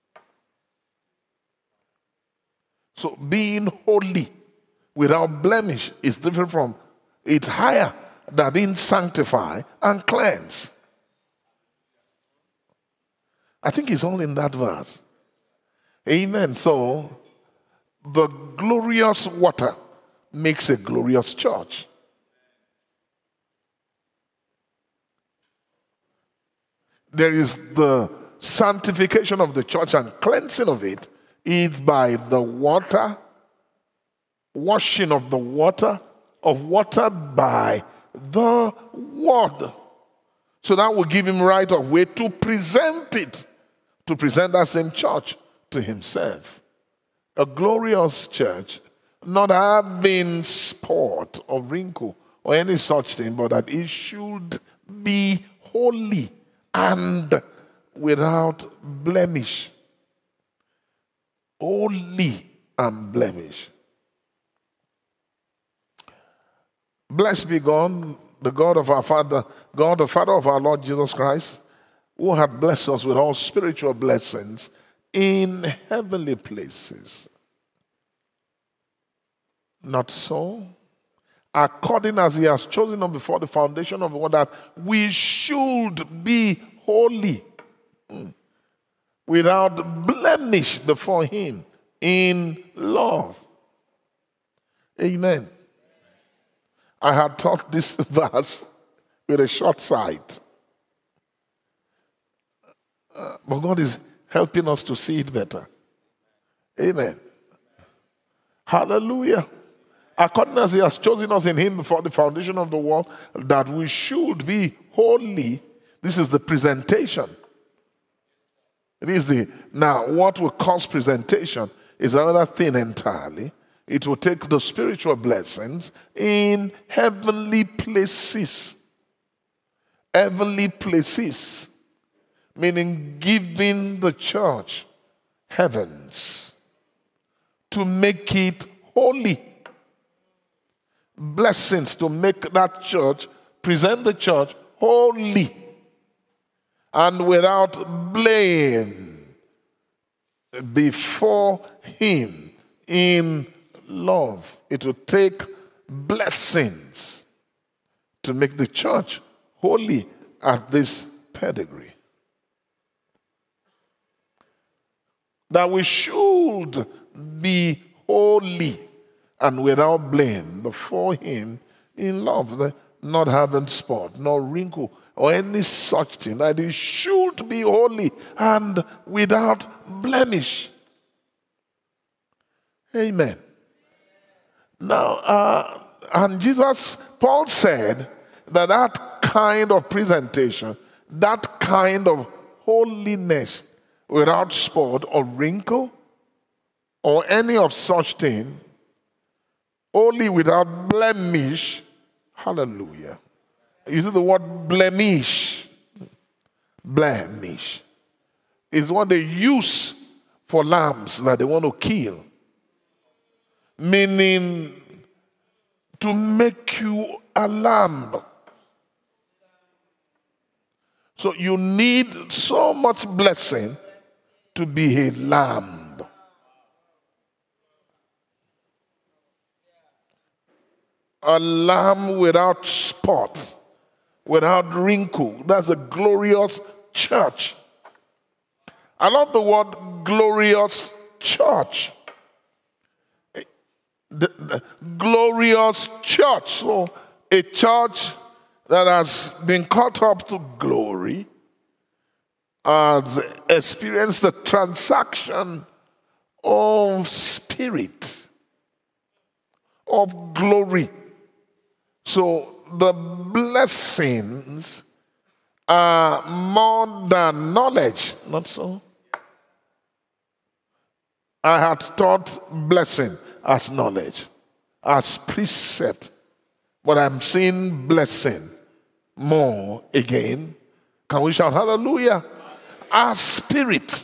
So being holy without blemish is different from, it's higher than being sanctified and cleansed. I think it's all in that verse. Amen. So the glorious water makes a glorious church. There is the sanctification of the church and cleansing of it is by the water, washing of the water, of water by the word. So that will give him right of way to present it, to present that same church to himself. A glorious church, not having spot or wrinkle or any such thing, but that it should be holy and without blemish. Holy and blemish. Blessed be God, the God of our Father, God the Father of our Lord Jesus Christ, who hath blessed us with all spiritual blessings in heavenly places. Not so. According as he has chosen us before the foundation of the world, that we should be holy, mm, without blemish before him in love. Amen. I had taught this verse with a short sight. Uh, but God is helping us to see it better. Amen. Hallelujah. According as he has chosen us in him before the foundation of the world, that we should be holy. This is the presentation. It is the, now what will cause presentation is another thing entirely. It will take the spiritual blessings in heavenly places. Heavenly places, meaning giving the church heavens to make it holy. Blessings to make that church, present the church holy and without blame before him in love. It will take blessings to make the church holy at this pedigree. That we should be holy and without blame before him in love, not having spot, nor wrinkle, or any such thing, that he should be holy and without blemish. Amen. Now, uh, and Jesus, Paul said that that kind of presentation, that kind of holiness without spot or wrinkle or any of such thing, only without blemish, hallelujah. You see the word blemish, blemish, is what they use for lambs that they want to kill. Meaning to make you a lamb. So you need so much blessing to be a lamb. A lamb without spot, without wrinkle. That's a glorious church. I love the word glorious church. The, the glorious church. So a church that has been caught up to glory has experienced the transaction of spirit, of glory. So the blessings are more than knowledge, not so? I had taught blessing as knowledge, as precept, but I'm seeing blessing more again. Can we shout hallelujah? As spirit.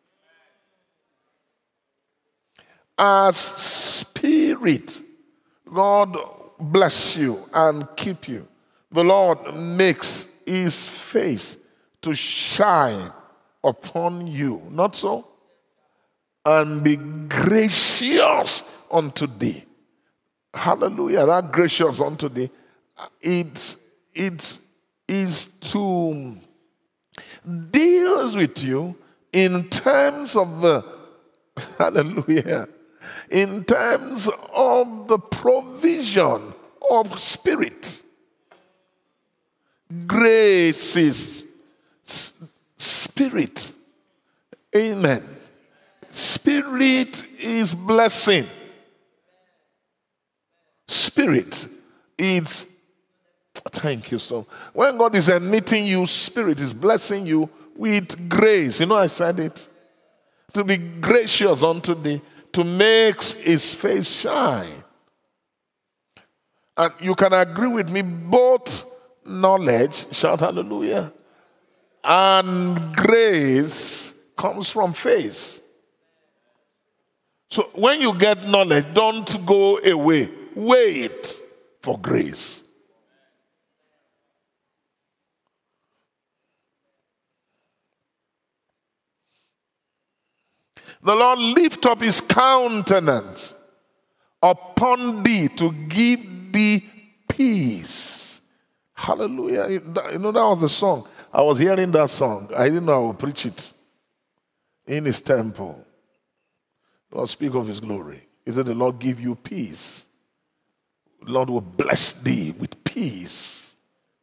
As spirit. God bless you and keep you. The Lord makes his face to shine upon you. Not so? And be gracious unto thee. Hallelujah. That gracious unto thee. It, it is to deals with you in terms of the hallelujah. In terms of the provision of spirit. Grace is spirit. Amen. Spirit is blessing. Spirit is, thank you so. When God is admitting you, spirit is blessing you with grace. You know I said it. To be gracious unto thee, to make his face shine. And you can agree with me, both knowledge, shout hallelujah, and grace comes from faith. So when you get knowledge, don't go away. Wait for grace. The Lord lift up his countenance upon thee to give thee peace. Hallelujah. You know, that was the song. I was hearing that song. I didn't know I would preach it in his temple. Lord, speak of his glory. He said, the Lord give you peace. The Lord will bless thee with peace.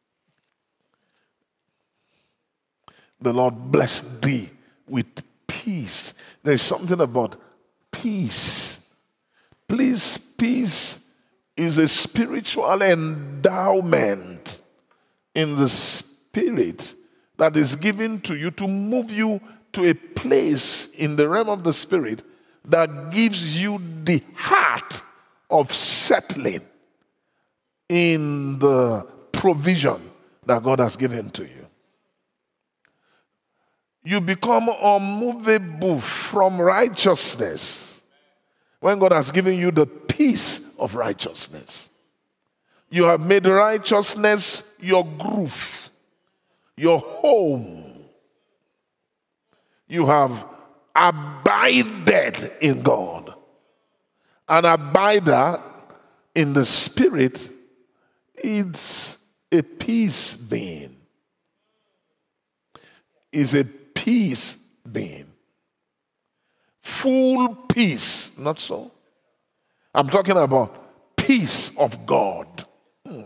The Lord bless thee with peace. There's something about peace. Please, peace is a spiritual endowment in the spirit that is given to you to move you to a place in the realm of the spirit that gives you the heart of settling in the provision that God has given to you. You become unmovable from righteousness when God has given you the peace of righteousness. You have made righteousness your groove, your home. You have abided in God. An abider in the spirit is a peace being. Is a peace being. Full peace, not so? I'm talking about peace of God. Hmm.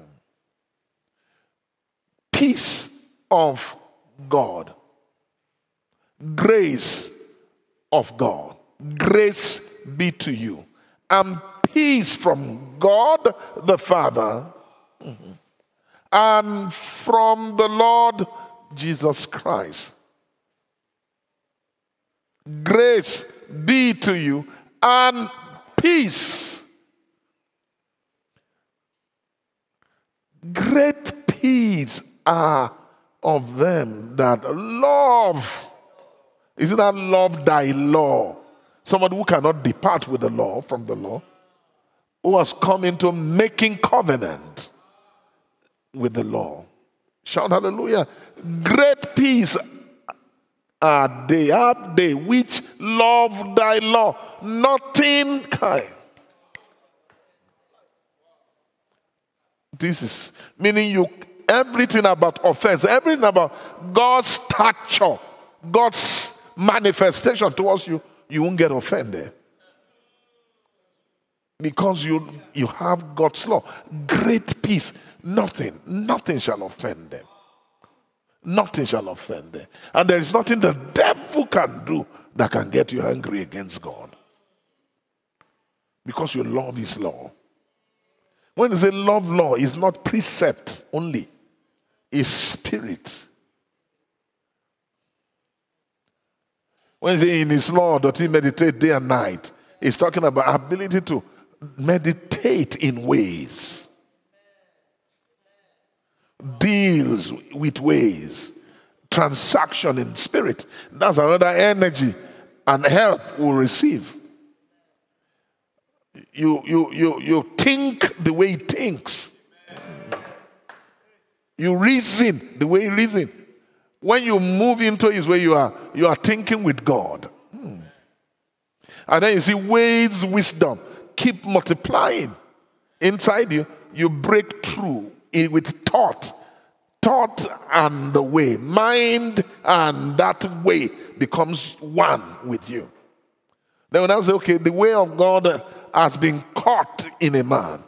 Peace of God. Grace of God. Grace be to you. and peace from God the Father and from the Lord Jesus Christ. Grace be to you and peace. Great peace are of them that love. Isn't that love thy law? Somebody who cannot depart with the law, from the law, who has come into making covenant with the law. Shout hallelujah. Great peace are they, are they which love thy law. Nothing can. This is meaning you everything about offense, everything about God's stature, God's manifestation towards you, you won't get offended. Because you you have God's law. Great peace. Nothing, nothing shall offend them. Nothing shall offend them. And there is nothing the devil can do that can get you angry against God. Because you love his law. When you say love law, it's not precept only. It's spirit. When you say in his law, does he meditate day and night? It's talking about ability to meditate in ways. Deals with ways. Transaction in spirit. That's another energy and help we'll receive. You, you, you, you think the way he thinks. You reason the way he reasons. When you move into his way, you are, you are thinking with God. Hmm. And then you see ways, wisdom. Keep multiplying. Inside you, you break through it with thought. Thought and the way. Mind and that way becomes one with you. Then when I say, okay, the way of God has been caught in a man.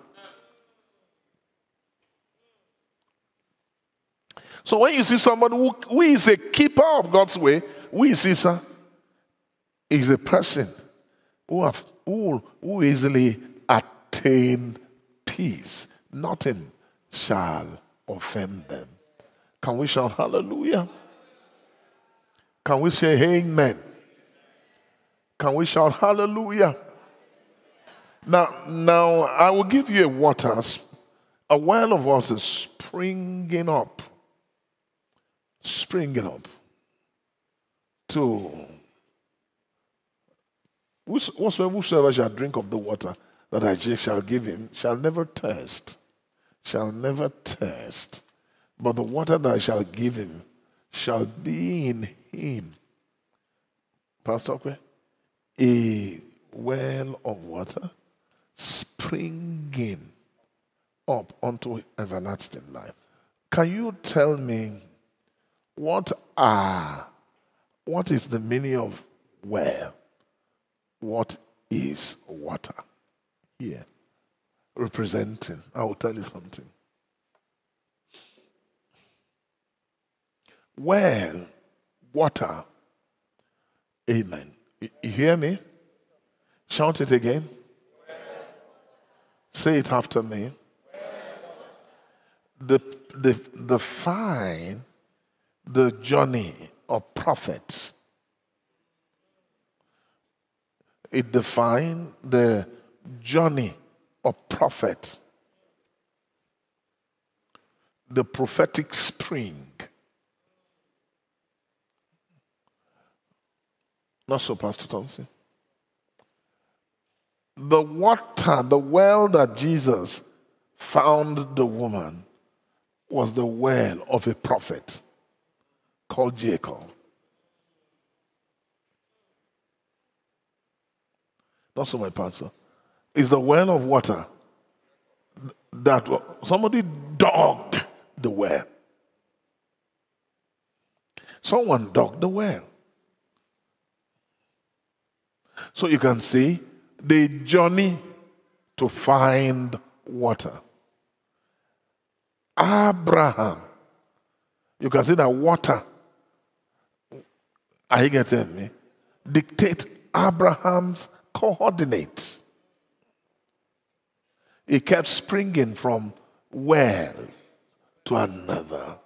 So when you see somebody who, who is a keeper of God's way, who is this? Huh? Is a person who, have, who, who easily attain peace. Nothing shall offend them. Can we shout hallelujah? Can we say amen? Can we shout hallelujah? Now, now I will give you a water, a well of water springing up, springing up to whosoever shall drink of the water that I shall give him shall never thirst, shall never thirst. But the water that I shall give him shall be in him. Pastor Okwe, a well of water springing up unto everlasting life. Can you tell me what are what is the meaning of well? What is water here representing? I will tell you something. Well, water. Amen. You, you hear me? Shout it again. Say it after me. The, the, the fine, the journey of prophets. It defines the journey of prophets. The prophetic spring. Not so, Pastor Thompson. The water, the well that Jesus found the woman was the well of a prophet called Jacob. Not so, my pastor. It's the well of water that somebody dug the well. Someone dug the well. So you can see the journey to find water. Abraham. You can see that water, are you getting me? Dictate Abraham's coordinates. He kept springing from well to another.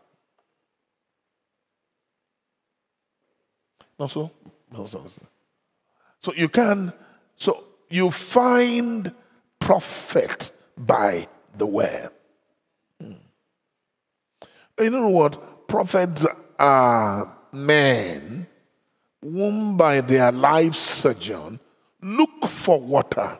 Not so? No, so, so. So you can, so you find prophet by the well. Hmm. You know what? Prophets are men whom by their life sojourn look for water.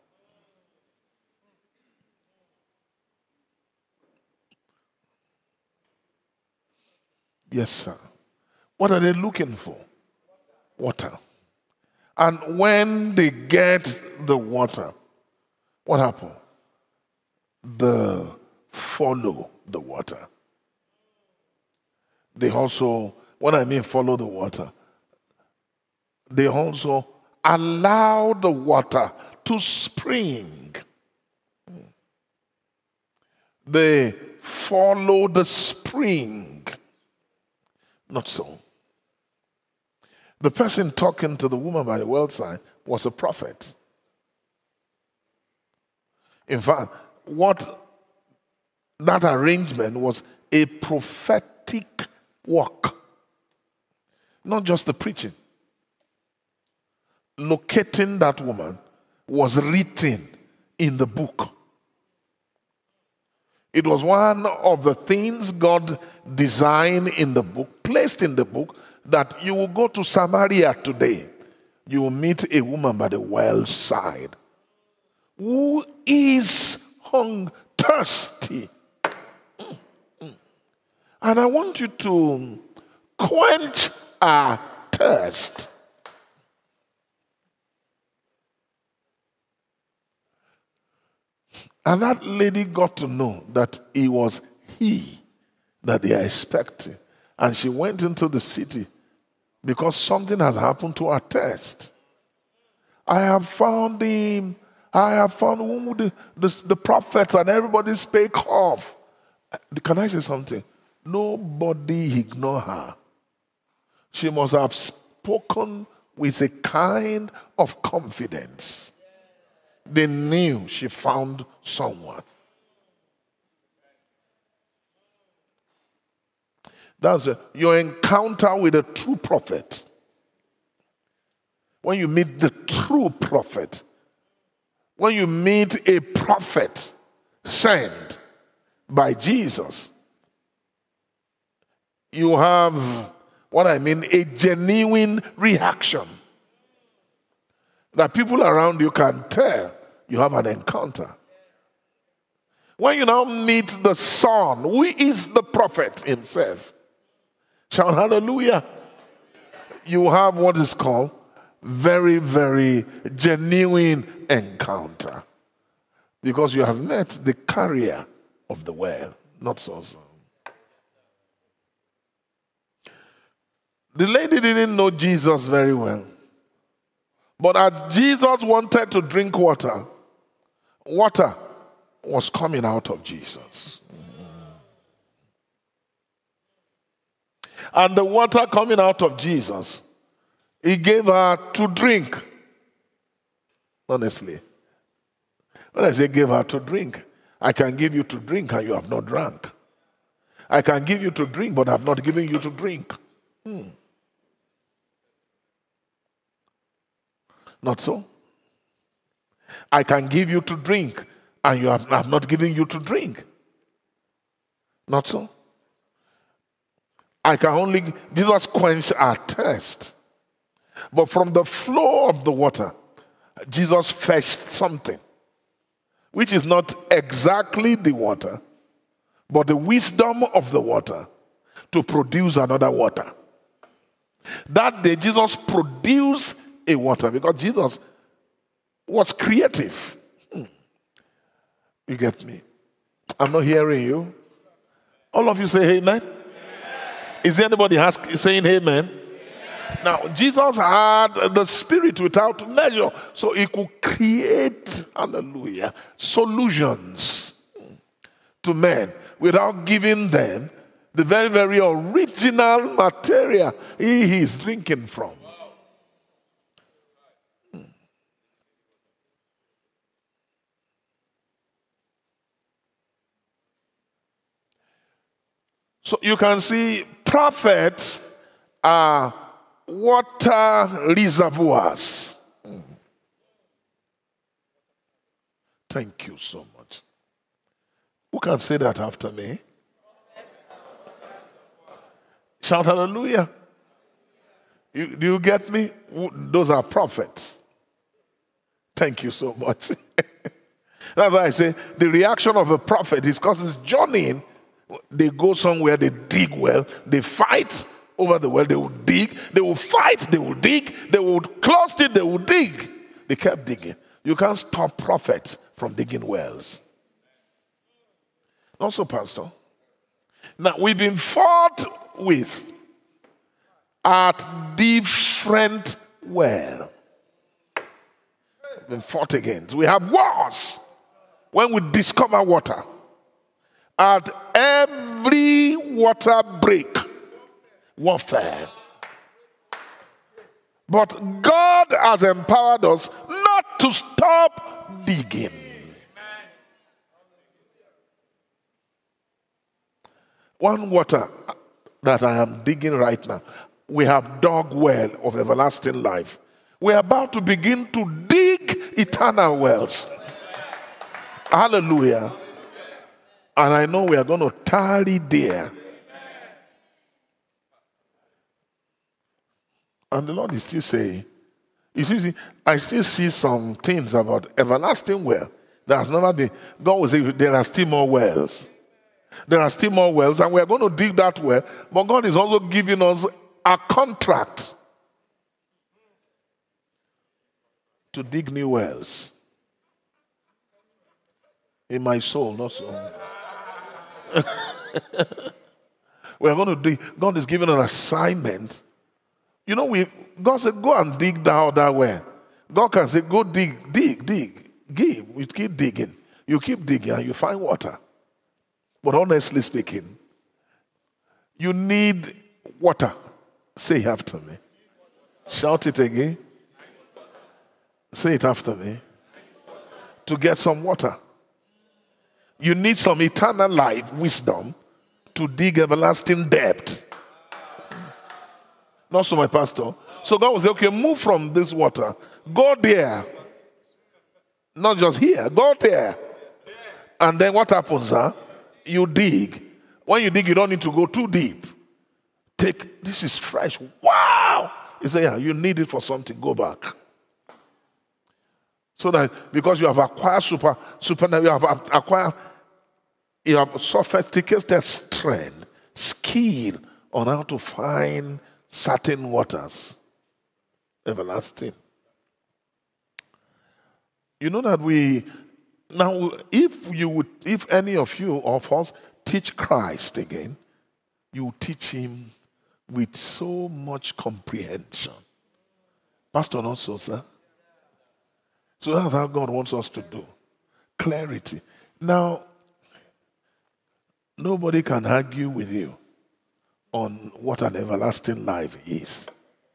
Yes, sir. What are they looking for? Water. And when they get the water, what happens? They follow the water. They also, when I mean follow the water, they also allow the water to spring. They follow the spring. Not so. The person talking to the woman by the well side was a prophet. In fact, what that arrangement was a prophetic work, not just the preaching. Locating that woman was written in the book. It was one of the things God designed in the book, placed in the book, that you will go to Samaria today. You will meet a woman by the well side who is hung thirsty. Mm, mm. And I want you to quench our thirst. And that lady got to know that it was he that they are expecting. And she went into the city because something has happened to her thirst. I have found him. I have found whom the, the, the prophets and everybody spake of. Can I say something? Nobody ignored her. She must have spoken with a kind of confidence. They knew she found someone. That's a, your encounter with a true prophet. When you meet the true prophet, when you meet a prophet sent by Jesus, you have what I mean, a genuine reaction that people around you can tell you have an encounter. When you now meet the Son, who is the prophet himself, shout hallelujah, you have what is called very, very genuine encounter. Because you have met the carrier of the well, not so so. The lady didn't know Jesus very well. But as Jesus wanted to drink water, water was coming out of Jesus. And the water coming out of Jesus, he gave her to drink. Honestly. When I say gave her to drink, I can give you to drink and you have not drunk. I can give you to drink, but I have not given you to drink. Hmm. Not so. I can give you to drink, and you have, I'm not giving you to drink. Not so. I can only, Jesus quenched our thirst. But from the flow of the water, Jesus fetched something, which is not exactly the water, but the wisdom of the water to produce another water. That day, Jesus produced a water because Jesus was creative. Hmm. You get me? I'm not hearing you. All of you say amen. Amen. Is there anybody ask, saying amen? Amen? Now, Jesus had the Spirit without measure, so he could create, hallelujah, solutions to men without giving them the very, very original material he is drinking from. So you can see prophets are water reservoirs. Thank you so much. Who can say that after me? Shout hallelujah. You, do you get me? Those are prophets. Thank you so much. That's why I say the reaction of a prophet is because it's journeying. They go somewhere, they dig well, they fight over the well, they will dig, they will fight, they will dig, they will close it, they will dig. They kept digging. You can't stop prophets from digging wells. Also, Pastor, now we've been fought with at different wells. Been fought against. We have wars when we discover water. At every water break, warfare. But God has empowered us not to stop digging. One water that I am digging right now, we have dug well of everlasting life. We're about to begin to dig eternal wells. Hallelujah. And I know we are going to tarry there. And the Lord is still saying, you see, I still see some things about everlasting well that has never been. God will say there are still more wells. There are still more wells, and we are going to dig that well. But God is also giving us a contract to dig new wells. In my soul, not so. We are going to dig. God is giving an assignment. You know, we God said, go and dig down that way. God can say, go dig, dig, dig, give. You keep digging. You keep digging and you find water. But honestly speaking, you need water. Say it after me. Shout it again. Say it after me. To get some water. You need some eternal life, wisdom, to dig everlasting depth. Not so, my pastor. So God will say, okay, move from this water. Go there. Not just here. Go there. And then what happens, huh? You dig. When you dig, you don't need to go too deep. Take, this is fresh. Wow! You say, yeah, you need it for something. Go back. So that, because you have acquired super, super, you have acquired, you have sophisticated strength, skill on how to find certain waters. Everlasting. You know that we, now if you would, if any of you of us teach Christ again, you teach him with so much comprehension. Pastor, not so, sir. So that's how God wants us to do. Clarity. Now, nobody can argue with you on what an everlasting life is.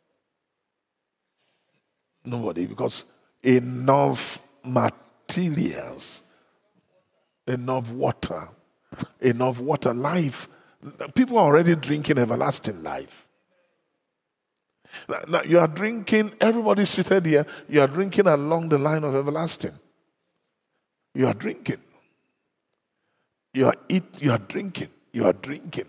Nobody, because enough materials, enough water, enough water, life. People are already drinking everlasting life. Now, you are drinking, everybody seated here, you are drinking along the line of everlasting. You are drinking. You are eat, you are drinking. You are drinking.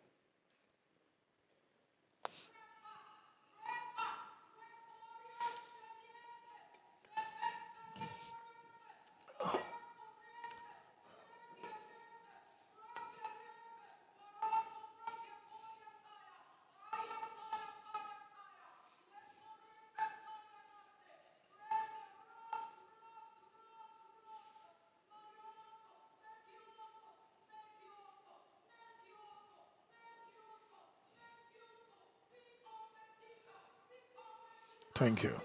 Thank you.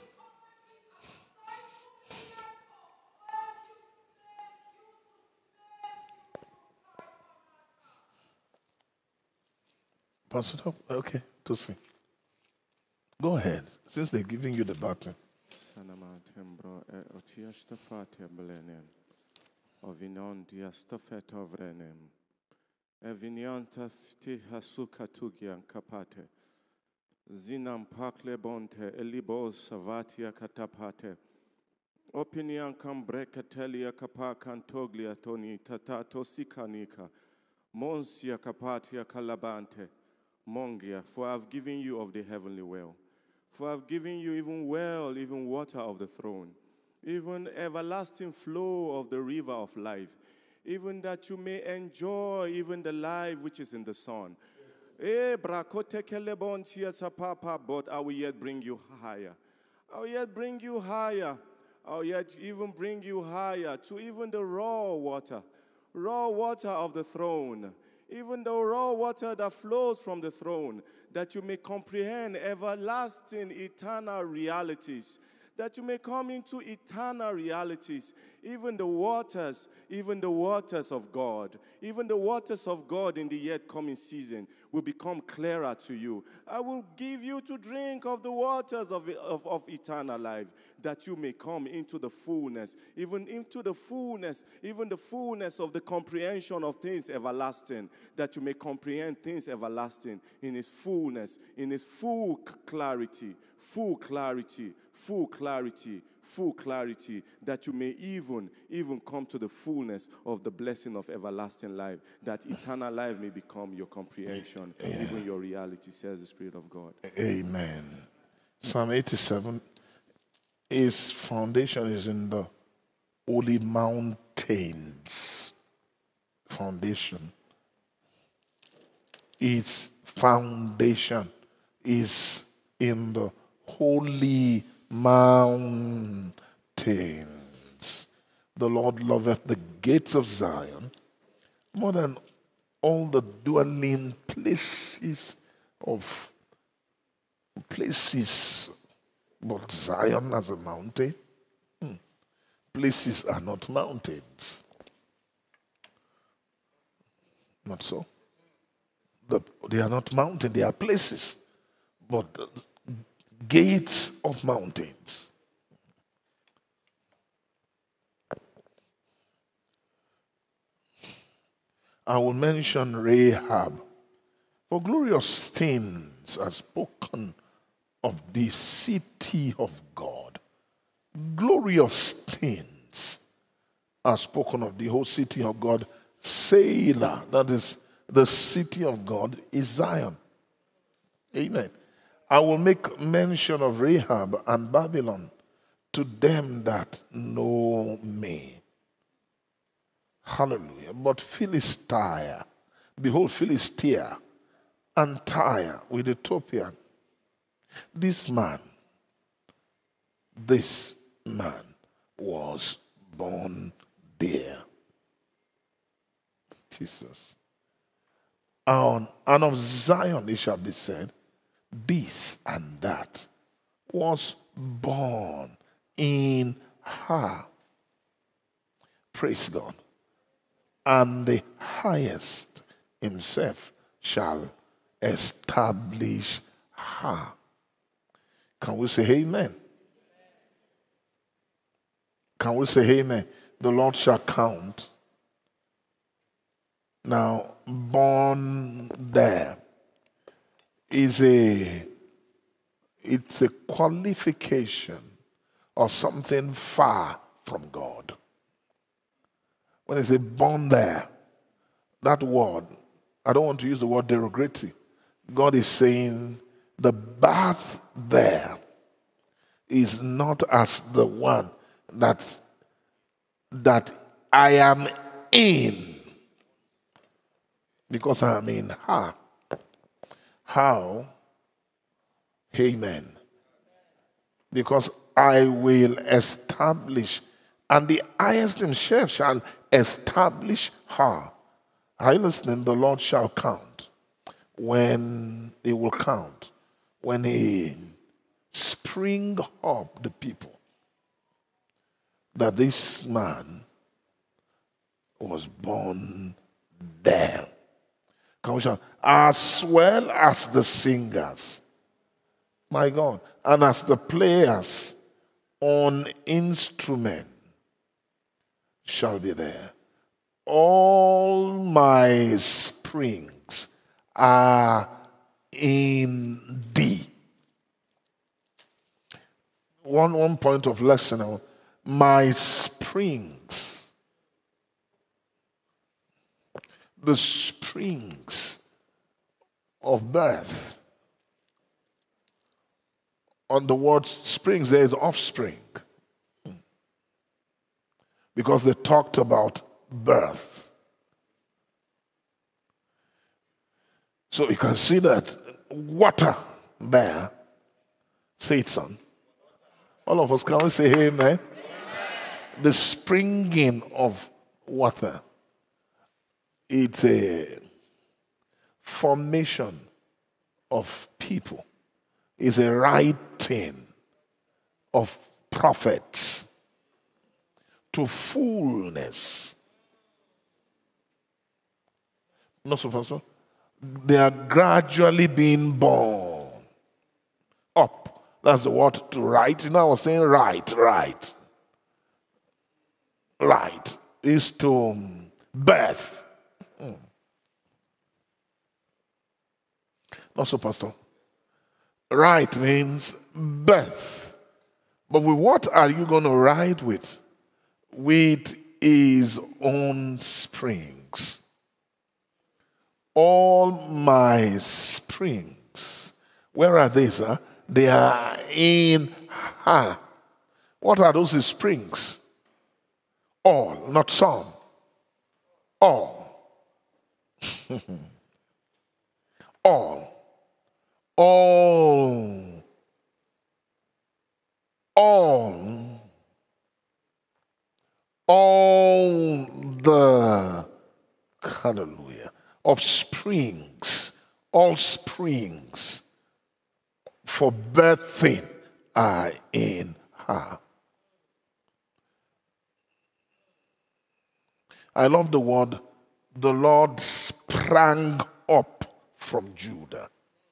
Pastor, okay, to sing. Go ahead, since they're giving you the button. Evinianta stiha suka tugian kapate. Zinam pakle bonte elibos savatia katapate. Opinion can break telia kapa cantoglia toni tatato sikanika. Monsia kapatia kalabante. Mongia, for I have given you of the heavenly well. For I have given you even well, even water of the throne, even everlasting flow of the river of life, even that you may enjoy even the life which is in the sun. Eh, brakote kelebon tiata papa, but I will yet bring you higher. I will yet bring you higher. I will yet even bring you higher to even the raw water, raw water of the throne, even the raw water that flows from the throne, that you may comprehend everlasting, eternal realities, that you may come into eternal realities, even the waters, even the waters of God, even the waters of God in the yet coming season will become clearer to you. I will give you to drink of the waters of, of, of eternal life, that you may come into the fullness, even into the fullness, even the fullness of the comprehension of things everlasting, that you may comprehend things everlasting in its fullness, in its full clarity, full clarity, full clarity, full clarity, that you may even, even come to the fullness of the blessing of everlasting life, that eternal life may become your comprehension, yeah. Even your reality, says the Spirit of God. Amen. Psalm eighty-seven, its foundation is in the holy mountains. Foundation. Its foundation is in the holy mountains. The Lord loveth the gates of Zion more than all the dwelling places of places. But Zion as a mountain, hmm. Places are not mountains. Not so. The, they are not mountains, they are places. But the gates of mountains. I will mention Rahab. For glorious things are spoken of the city of God. Glorious things are spoken of the whole city of God. Selah, that is the city of God, is Zion. Amen. I will make mention of Rahab and Babylon to them that know me. Hallelujah. But Philistia, behold, Philistia and Tyre with Ethiopian. This man, this man was born there. Jesus. And, and of Zion it shall be said, this and that was born in her. Praise God. And the highest himself shall establish her. Can we say amen? Can we say amen? The Lord shall count. Now, born there is a, it's a qualification or something far from God. When they say born there, that word, I don't want to use the word derogatory. God is saying the birth there is not as the one that, that I am in, because I am in her. How? Amen. Because I will establish, and the highest himself shall establish her. Are you listening? The Lord shall count. When he will count, when he spring up the people, that this man was born there. As well as the singers, my God, and as the players on instrument shall be there. All my springs are in thee. One, one point of lesson now. My springs, the springs of birth. On the word springs, there is offspring. Because they talked about birth. So you can see that water there. Say it, son. All of us, can we say amen? Amen. The springing of water. It's a formation of people. It's a writing of prophets to fullness. Not so fast. They are gradually being born up. That's the word to write. You know, I was saying right, right. Right is to birth. Hmm. Not so, Pastor. Right means birth. But with what are you going to ride with? With his own springs. All my springs. Where are they, sir? They are in her. What are those springs? All, not some. All. All. All. All. All the, hallelujah, of springs, all springs for birthing are in her. I love the word, the Lord sprang up from Judah.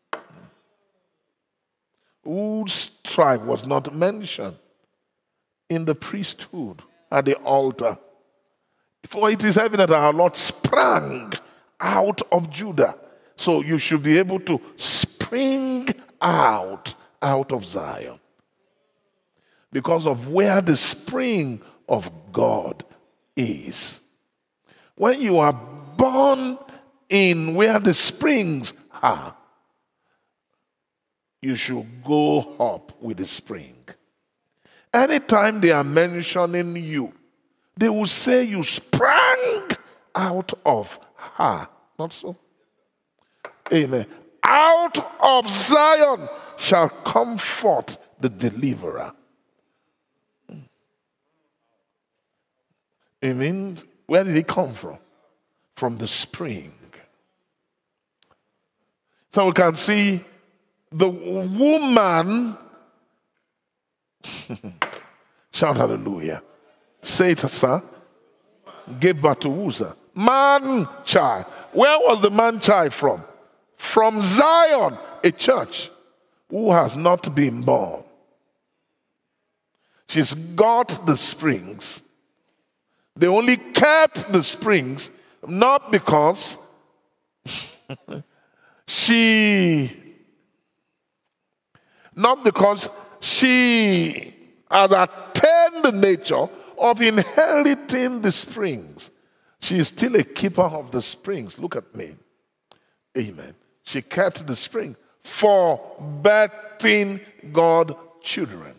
Whose tribe was not mentioned in the priesthood at the altar. For it is evident that our Lord sprang out of Judah. So you should be able to spring out, out of Zion. Because of where the spring of God is. When you are born in where the springs are, you should go up with the spring. Anytime they are mentioning you, they will say you sprang out of her. Not so? Amen. Out of Zion shall come forth the deliverer. It means, where did he come from? From the spring. So we can see the woman, shout hallelujah. Say it, sir. Gave birth to who, sir? Man child. Where was the man child from? From Zion, a church who has not been born. She's got the springs. They only kept the springs not because she not because she has attained the nature of inheriting the springs. She is still a keeper of the springs. Look at me. Amen. She kept the spring for birthing God children.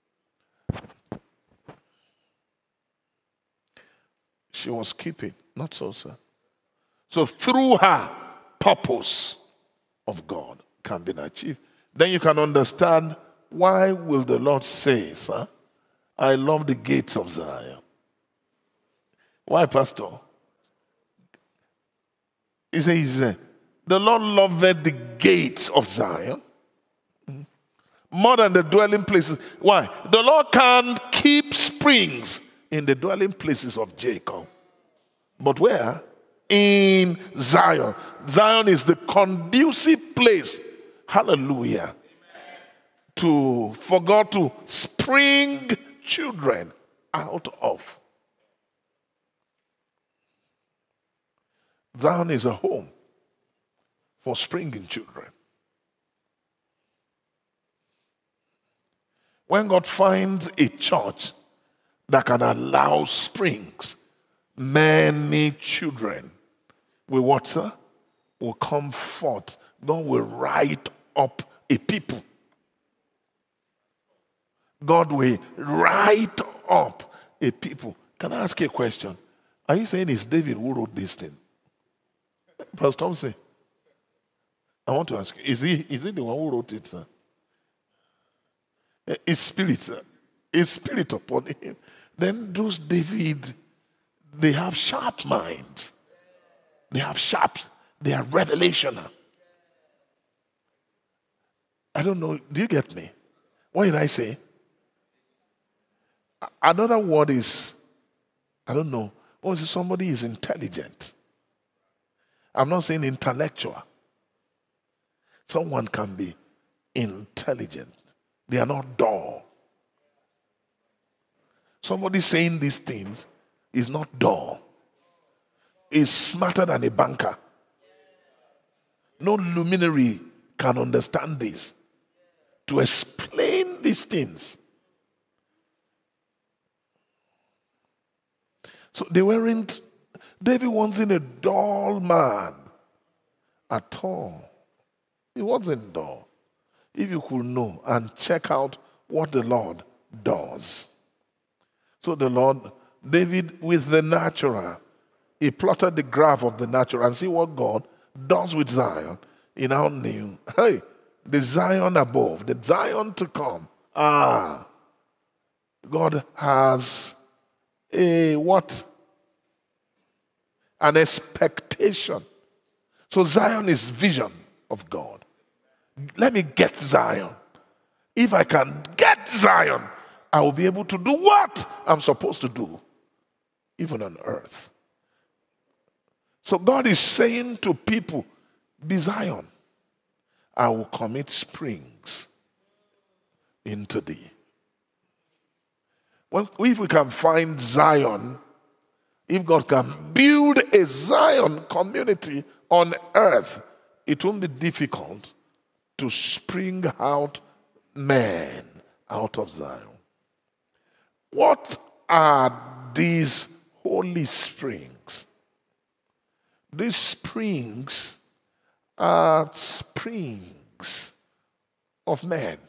She was keeping. Not so, sir. So through her, purpose of God can be achieved. Then you can understand why will the Lord say, sir, I love the gates of Zion. Why, Pastor? He says, the Lord loveth the gates of Zion more than the dwelling places. Why? The Lord can't keep springs in the dwelling places of Jacob. But where? In Zion. Zion is the conducive place. Hallelujah. To, for God to spring children out of. Zion is a home. for springing children. When God finds a church that can allow springs, many children will what, sir? Will come forth. God will rise up a people. God will rise up a people. Can I ask you a question? Are you saying it's David who wrote this thing? Pastor Thompson, I want to ask you, is he, is he the one who wrote it, sir? His spirit, sir. His spirit upon him. Then those David, they have sharp minds. They have sharp, they are revelational. I don't know, do you get me? What did I say? Another word is, I don't know, or is it somebody is intelligent? I'm not saying intellectual. Someone can be intelligent. They are not dull. Somebody saying these things is not dull. Is smarter than a banker. No luminary can understand this. To explain these things. So they weren't, David wasn't a dull man at all. He wasn't dull. If you could know and check out what the Lord does. So the Lord, David with the natural, he plotted the graph of the natural and see what God does with Zion. He now knew, hey, the Zion above, the Zion to come. Ah, God has a what? An expectation. So Zion is vision of God. Let me get Zion. If I can get Zion, I will be able to do what I'm supposed to do, even on earth. So God is saying to people, be Zion. I will commit springs into thee. Well, if we can find Zion, if God can build a Zion community on earth, it won't be difficult to spring out men out of Zion. What are these holy springs? These springs are springs of men.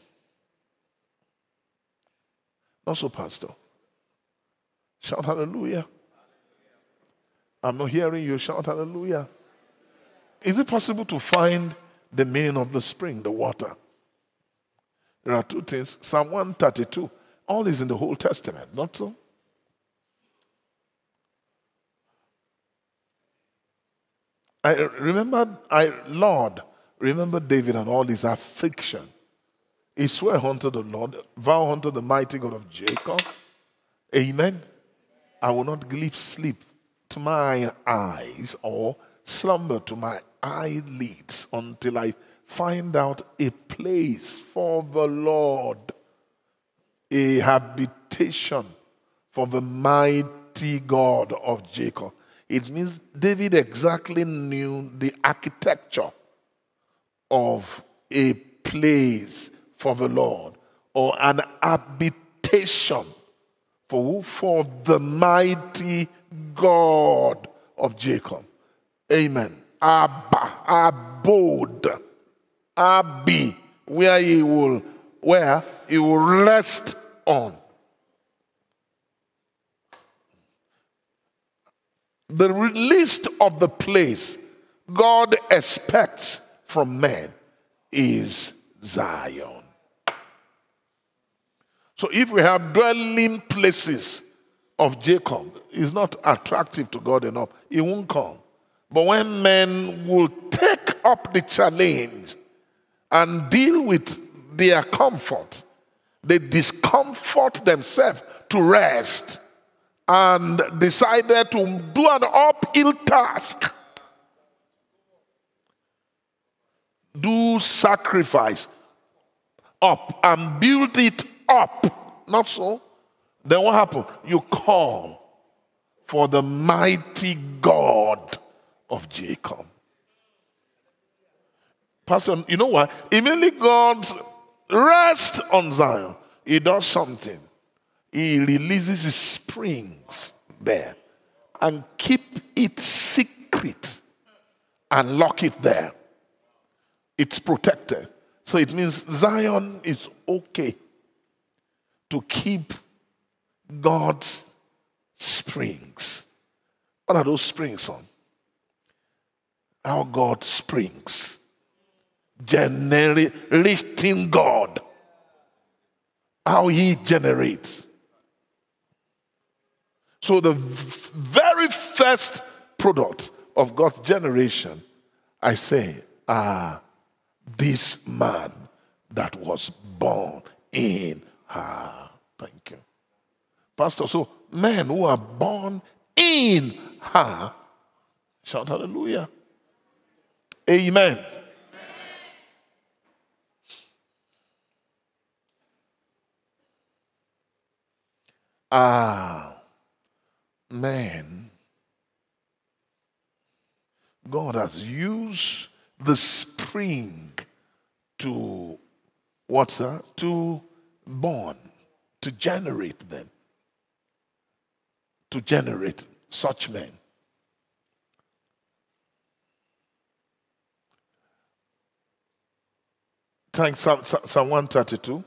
Not so, Pastor. Shout hallelujah. I'm not hearing you shout hallelujah. Is it possible to find the meaning of the spring, the water? There are two things. Psalm one thirty-two. All is in the Old Testament, not so? I remember, I Lord, remember David and all his affliction. He swore unto the Lord, vow unto the mighty God of Jacob. Amen. I will not give sleep to my eyes or slumber to my eyelids until I find out a place for the Lord, a habitation for the mighty God of Jacob. It means David exactly knew the architecture of a place for the Lord, or an habitation for who? For the mighty God of Jacob. Amen. Abba, abode, Abi, where he will, where he will rest on. The list of the place God expects from men is Zion. So if we have dwelling places of Jacob, it's not attractive to God enough. He won't come. But when men will take up the challenge and deal with their comfort, they discomfort themselves to rest and decided to do an uphill task. Do sacrifice up and build it up. Not so. Then what happened? You call for the mighty God of Jacob. Pastor, you know what? Immediately God rests on Zion. He does something. He releases his springs there and keep it secret and lock it there. It's protected. So it means Zion is okay to keep God's springs. What are those springs on? How God springs. Generating God. How he generates. So the very first product of God's generation, I say, ah, this man that was born in her. Thank you. Pastor, so men who are born in her, shout hallelujah. Amen. Amen. Ah, man. God has used the spring to, what's that? To born, to generate them, to generate such men. Thanks, Psalm, Psalm one thirty-two.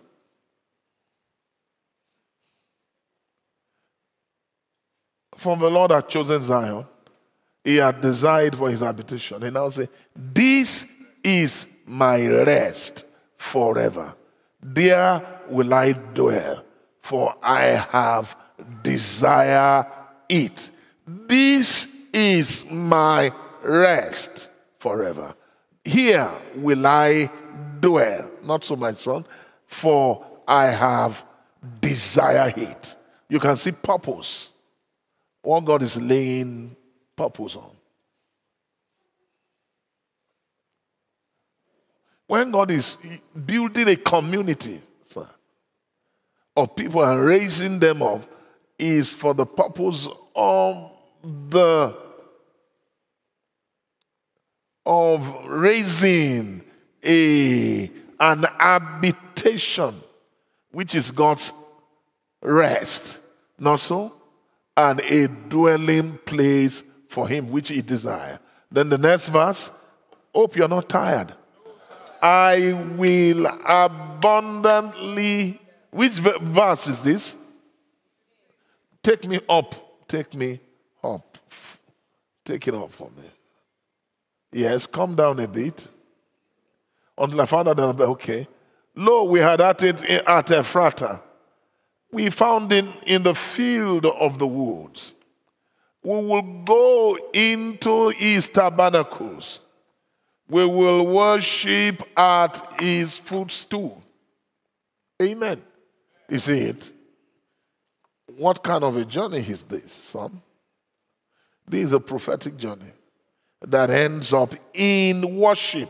From the Lord hath chosen Zion, he hath desired for his habitation. And now say, this is my rest forever. There will I dwell, for I have desired it. This is my rest forever. Here will I dwell, not so my son, for I have desired it. You can see purpose. What God is laying purpose on. When God is building a community, sir, of people and raising them up, is for the purpose of the of raising a an habitation, which is God's rest, not so, and a dwelling place for him which he desires. Then the next verse, hope you're not tired. I will abundantly, which verse is this? Take me up, take me up. Take it up for me. Yes, come down a bit. Until I found out that, okay. Lo, we had at it at Ephrata. We found it in the field of the woods. We will go into his tabernacles. We will worship at his footstool. Amen. You see it? What kind of a journey is this, son? This is a prophetic journey that ends up in worship.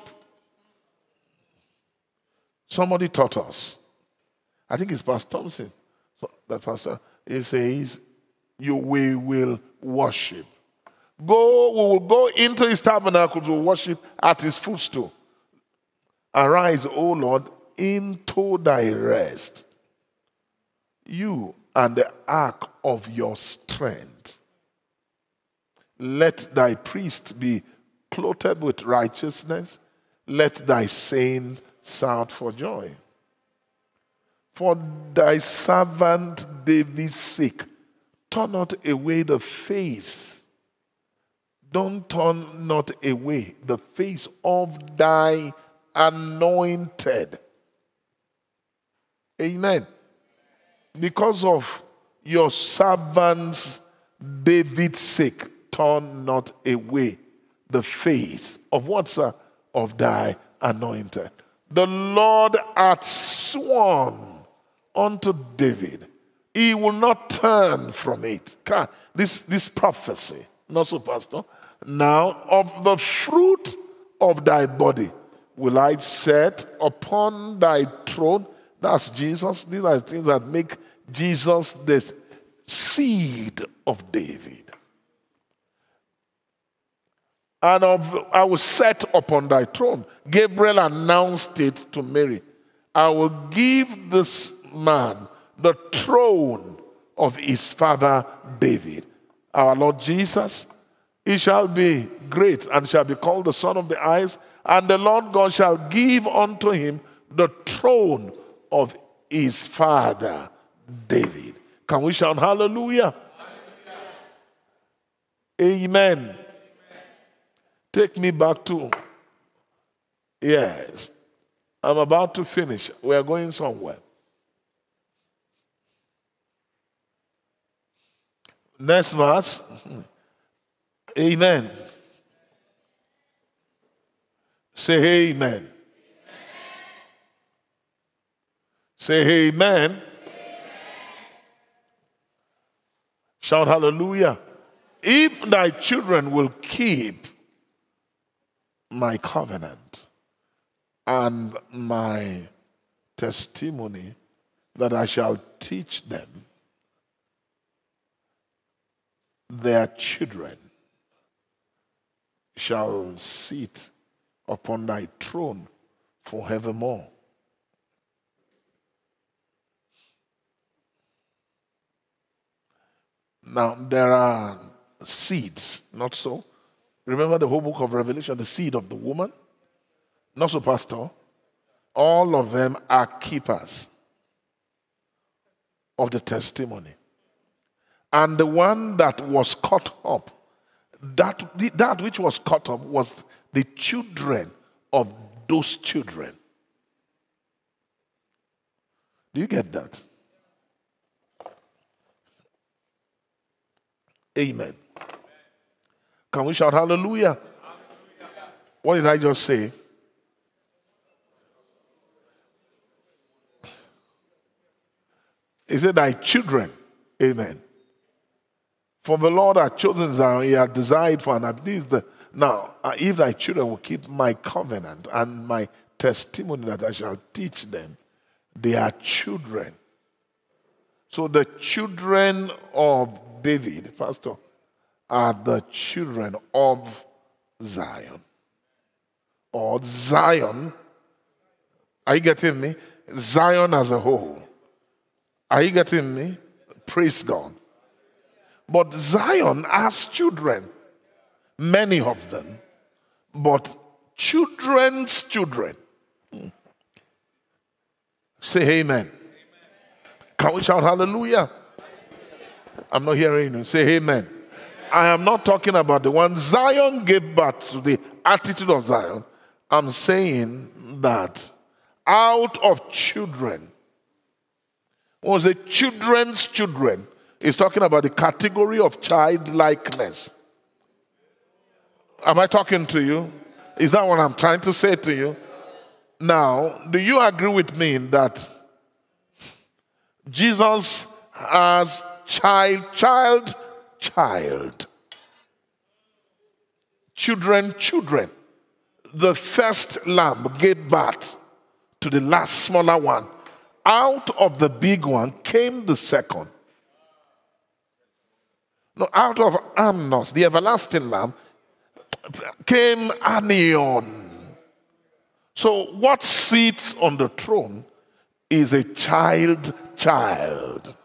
Somebody taught us. I think it's Pastor Thompson. So that pastor, he says, you we will worship. Go, we will go into his tabernacle to worship at his footstool. Arise, O Lord, into thy rest, you and the ark of your strength. Let thy priest be clothed with righteousness. Let thy saints shout for joy. For thy servant David's sake, turn not away the face. Don't turn not away the face of thy anointed. Amen. Because of your servant's David's sake, turn not away the face of what, sir? Of thy anointed. The Lord hath sworn unto David, he will not turn from it. This, this prophecy, not so, Pastor. Now, of the fruit of thy body will I set upon thy throne. That's Jesus. These are things that make Jesus the seed of David. and of, I will set upon thy throne. Gabriel announced it to Mary. I will give this man the throne of his father David. Our Lord Jesus, he shall be great and shall be called the Son of the Highest, and the Lord God shall give unto him the throne of his father David. Can we shout hallelujah? Hallelujah. Amen. Amen. Take me back to, yes, I'm about to finish. We are going somewhere. Next verse. Amen. Say amen. Amen. Say amen. Amen. Shout hallelujah. If thy children will keep my covenant and my testimony that I shall teach them, their children shall sit upon thy throne forevermore. Now, there are seeds, not so? Remember the whole book of Revelation, the seed of the woman? Not so, Pastor. All of them are keepers of the testimony. And the one that was caught up, that, that which was caught up was the children of those children. Do you get that? Amen. Can we shout hallelujah? Hallelujah? What did I just say? He said, thy children. Amen. For the Lord hath chosen Zion, he hath desired for an abode. Now, if thy children will keep my covenant and my testimony that I shall teach them, they are children. So the children of David, Pastor, are the children of Zion. Or Zion. Are you getting me? Zion as a whole. Are you getting me? Praise God. But Zion has children. Many of them. But children's children. Hmm. Say amen. Amen. Can we shout hallelujah? I'm not hearing you. Say amen. Amen. I am not talking about the one Zion gave birth to, the attitude of Zion. I'm saying that out of children, was a children's children. It's talking about the category of childlikeness. Am I talking to you? Is that what I'm trying to say to you? Now, do you agree with me that Jesus has child, child, child, children, children? The first lamb gave birth to the last smaller one. Out of the big one came the second. No, out of Amnos, the everlasting lamb, came Anion. So what sits on the throne is a child, child.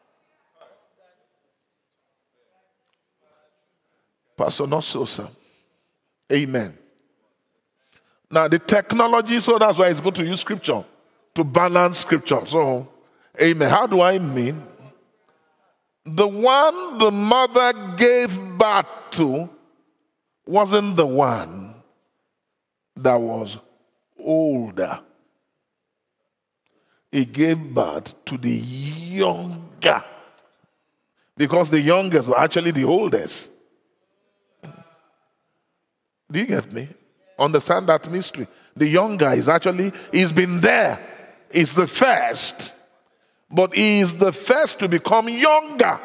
Pastor, not so, sir. Amen. Now the technology, so that's why it's good to use scripture, to balance scripture. So, amen. How do I mean? The one the mother gave birth to wasn't the one that was older. He gave birth to the younger. Because the youngest were actually the oldest. Do you get me? Understand that mystery? The younger is actually, he's been there. He's the first. But he is the first to become younger.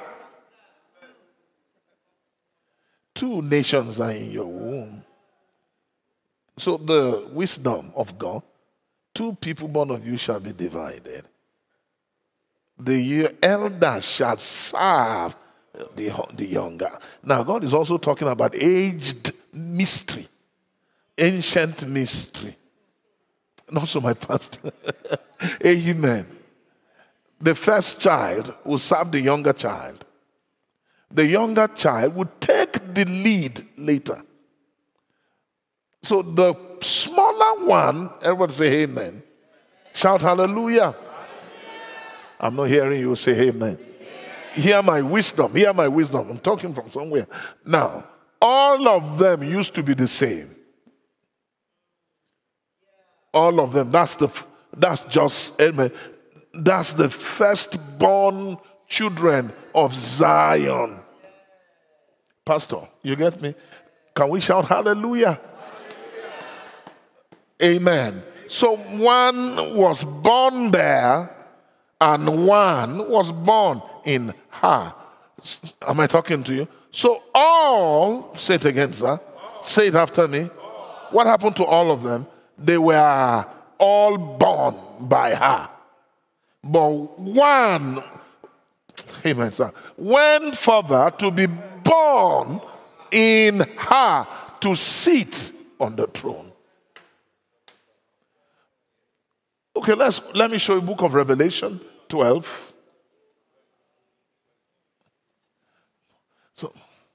Two nations are in your womb. So the wisdom of God, two people born of you shall be divided. The elder shall serve the, the younger. Now God is also talking about aged mystery. Ancient mystery. Not so my pastor. Amen. The first child will serve the younger child. The younger child would take the lead later. So the smaller one, everybody say amen. Shout hallelujah. Hallelujah. I'm not hearing you say amen. Amen. Hear my wisdom. Hear my wisdom. I'm talking from somewhere. Now, all of them used to be the same. All of them. That's the. That's just amen. That's the firstborn children of Zion. Pastor, you get me? Can we shout hallelujah? Amen. So one was born there and one was born in her. Am I talking to you? So all, say it again, sir. Say it after me. What happened to all of them? They were all born by her. But one, amen, sir, went further to be born in her to sit on the throne. Okay, let's let me show you book of Revelation twelve. So,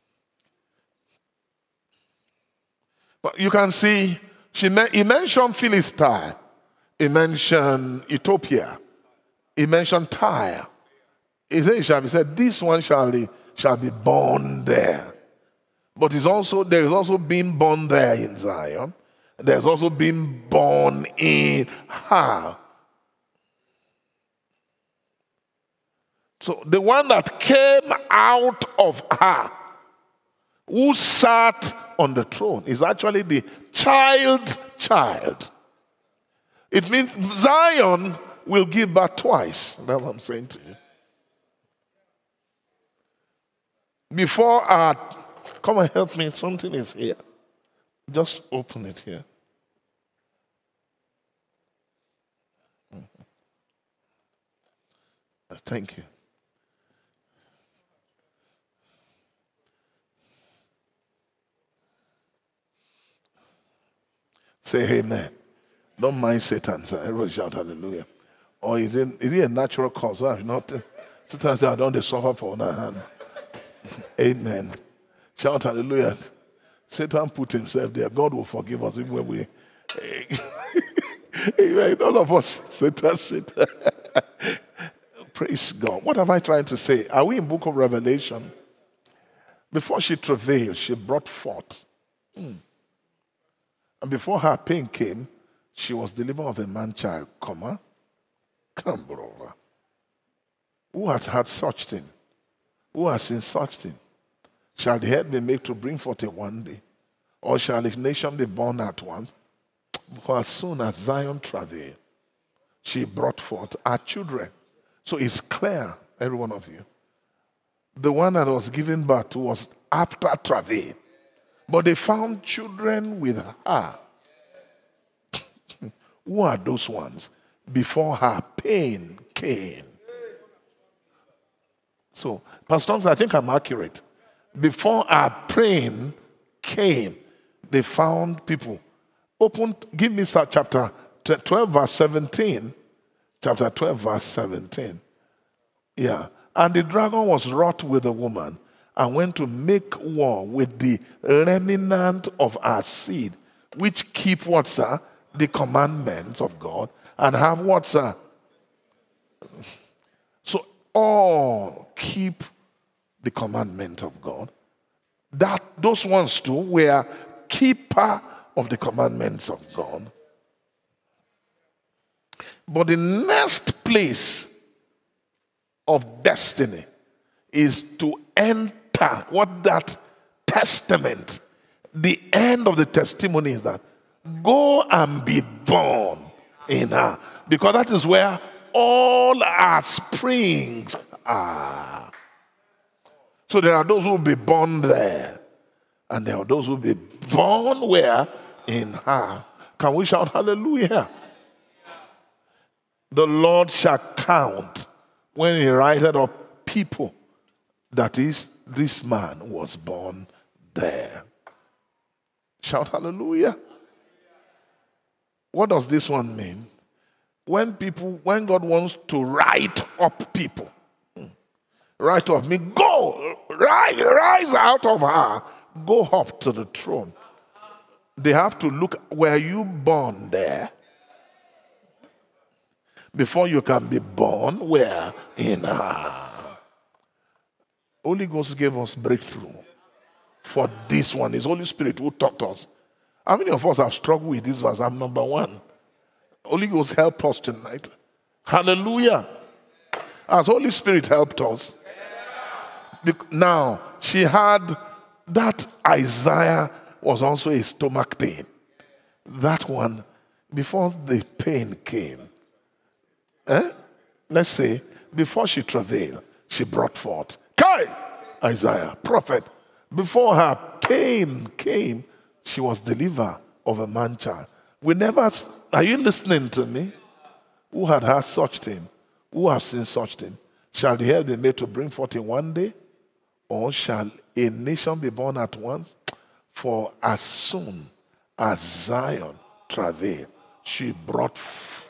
but you can see she he mentioned Philistine, he mentioned Ethiopia, he mentioned Tyre. He said, shall be said, this one shall be, shall be born there. But it's also there is also being born there in Zion. There's also been born in her. So the one that came out of her, who sat on the throne, is actually the child child. It means Zion will give birth twice. That's what I'm saying to you. Before our, come and help me, something is here. Just open it here. Thank you. Say amen. Don't mind Satan, sir. Everybody shout hallelujah. Or is it, is it a natural cause? Huh? Not, Satan said, I don't suffer for one hand. Amen. Shout hallelujah. Satan put himself there. God will forgive us even when we. Amen. All of us. Satan, Satan. Praise God. What am I trying to say? Are we in book of Revelation? Before she travailed, she brought forth. Hmm. And before her pain came, she was delivered of a man-child. Come on. Come, brother. Who has had such thing? Who has seen such thing? Shall the head be made to bring forth a one day? Or shall a nation be born at once? For as soon as Zion travailed, she brought forth her children. So it's clear, every one of you. The one that was given birth to was after travail. But they found children with her. Who are those ones? Before her pain came. So, Pastor Thompson, I think I'm accurate. Before her pain came, they found people. Open, give me chapter twelve, verse seventeen. Chapter twelve, verse seventeen. Yeah. And the dragon was wroth with the woman and went to make war with the remnant of her seed, which keep what, sir? The commandments of God and have what, sir? So all keep the commandment of God. That those ones too were keeper of the commandments of God. But the next place of destiny is to enter what that testament, the end of the testimony is that go and be born in her. Because that is where all our springs are. So there are those who will be born there. And there are those who will be born where? In her. Can we shout hallelujah? The Lord shall count when he rises up people. That is, this man was born there. Shout hallelujah. What does this one mean? When people, when God wants to write up people, write up me, go, rise, rise out of her, go up to the throne. They have to look, were you born there? Before you can be born, where? In her. Holy Ghost gave us breakthrough for this one. It's Holy Spirit who taught us. How many of us have struggled with this verse? I'm number one. Holy Ghost help us tonight. Hallelujah. As Holy Spirit helped us. Now, she had that Isaiah was also a stomach pain. That one, before the pain came, eh? Let's say, before she travailed, she brought forth. Kai! Isaiah, prophet. Before her pain came, she was delivered of a man child. We never, are you listening to me? Who had heard such thing? Who have seen such thing? Shall the earth be made to bring forth in one day? Or shall a nation be born at once? For as soon as Zion travailed, she brought forth.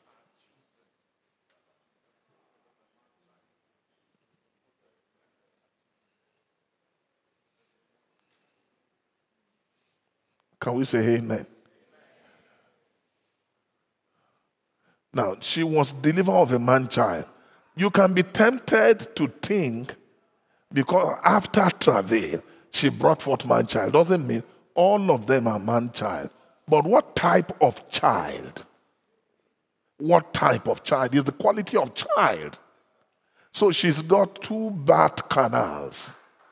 Can we say amen? Now, she was delivered of a man child. You can be tempted to think because after travail, she brought forth man child. Doesn't mean all of them are man child. But what type of child? What type of child is the quality of child? So she's got two birth canals.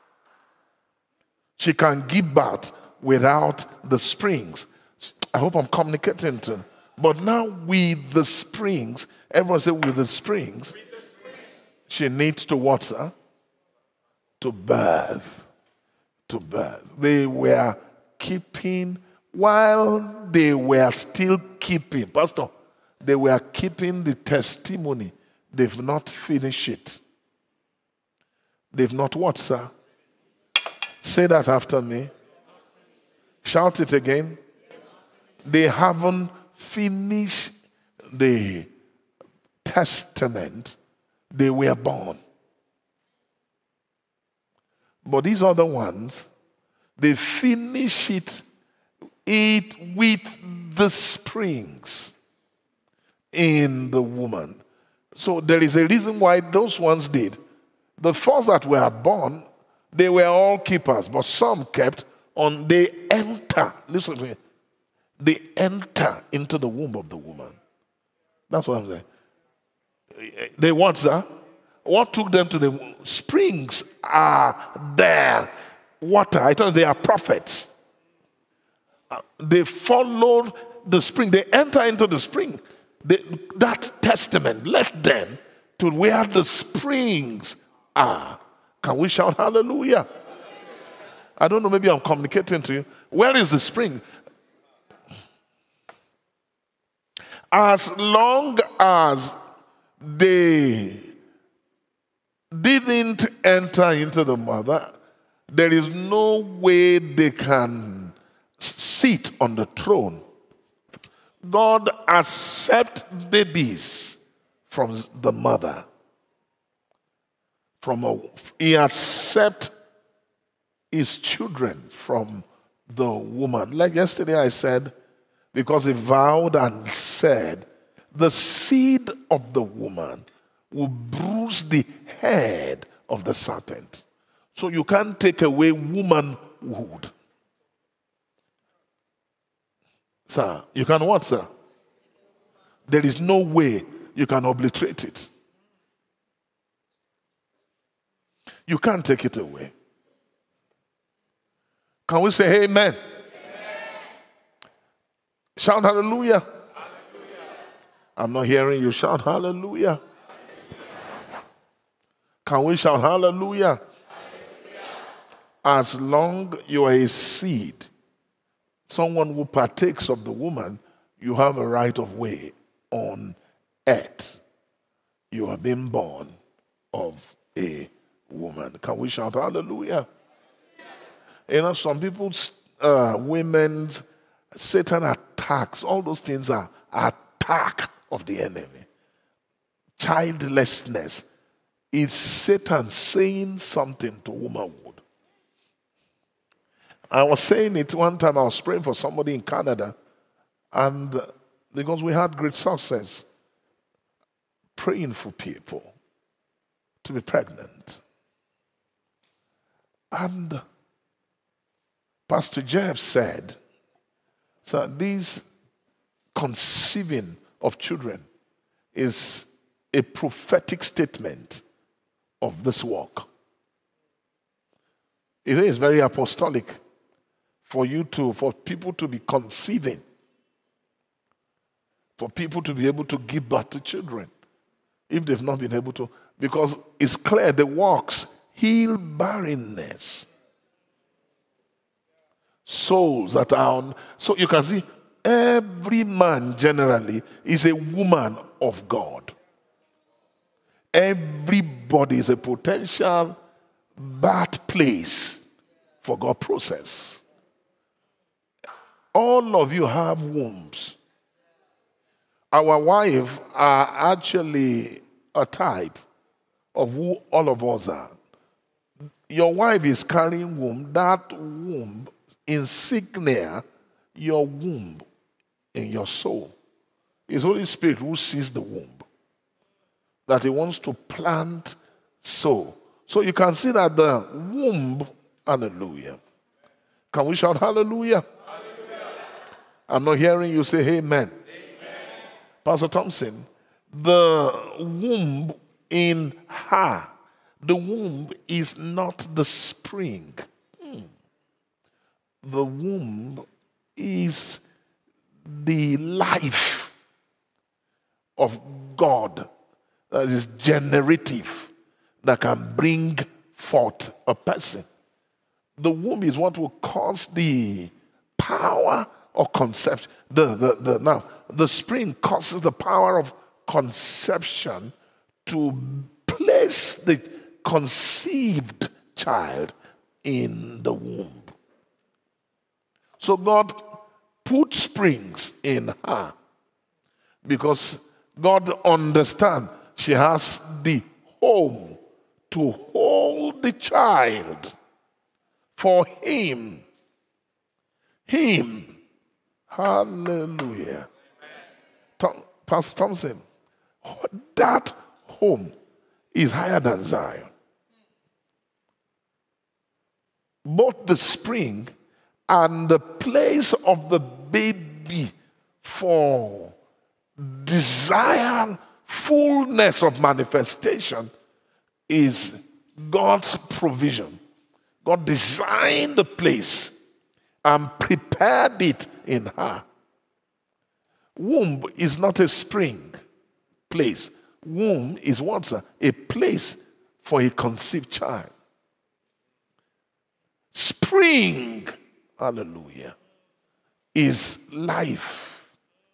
She can give birth without the springs. I hope I'm communicating to them. But now with the springs, everyone say with the springs, she needs to what, sir? To birth. To birth. They were keeping, while they were still keeping, Pastor, they were keeping the testimony. They've not finished it. They've not what, sir? Say that after me. Shout it again. They haven't finished the testament. They were born. But these other ones, they finish it, it with the springs in the woman. So there is a reason why those ones did. The first that were born, they were all keepers, but some kept on, they enter. Listen to me. They enter into the womb of the woman. That's what I'm saying. They what, sir? What took them to the springs are there. Water. I told you they are prophets. Uh, they followed the spring. They enter into the spring. They, that testament led them to where the springs are. Can we shout hallelujah? I don't know, maybe I'm communicating to you. Where is the spring? As long as they didn't enter into the mother, there is no way they can sit on the throne. God accepts babies from the mother. From a, he accepts his children from the woman. Like yesterday I said, because he vowed and said, the seed of the woman will bruise the head of the serpent. So you can't take away womanhood. Sir, you can what, sir? There is no way you can obliterate it. You can't take it away. Can we say amen? Amen. Shout hallelujah. Hallelujah. I'm not hearing you shout hallelujah. Can we shout hallelujah? Hallelujah? As long you are a seed, someone who partakes of the woman, you have a right of way on earth. You are being born of a woman. Can we shout hallelujah? You know, some people uh, women's, Satan attacks. All those things are attack of the enemy. Childlessness is Satan saying something to womanhood. I was saying it one time. I was praying for somebody in Canada, and because we had great success praying for people to be pregnant. And Pastor Jeff said, so this conceiving of children is a prophetic statement of this work. It is very apostolic for you to, for people to be conceiving, for people to be able to give birth to children, if they've not been able to, because it's clear the works heal barrenness. Souls that are on, so you can see every man generally is a woman of God. Everybody is a potential birthplace for God process. All of you have wombs. Our wives are actually a type of who all of us are. Your wife is carrying womb. That womb insignia your womb in your soul. It's Holy Spirit who sees the womb, that he wants to plant so. So you can see that the womb, hallelujah. Can we shout hallelujah? Hallelujah. I'm not hearing you say amen. Amen. Pastor Thompson, the womb in her, the womb is not the spring. Hmm. The womb is the life of God that is generative, that can bring forth a person. The womb is what will cause the power of conception. The, the, the, now, the spring causes the power of conception to place the conceived child in the womb. So God put springs in her because God understands she has the home to hold the child for him. Him. Hallelujah. Tom, Pastor Thompson, that home is higher than Zion. Both the spring and the place of the baby for desire, fullness of manifestation is God's provision. God designed the place and prepared it in her. Womb is not a spring place. Womb is what's a, a place for a conceived child. Spring, hallelujah, is life.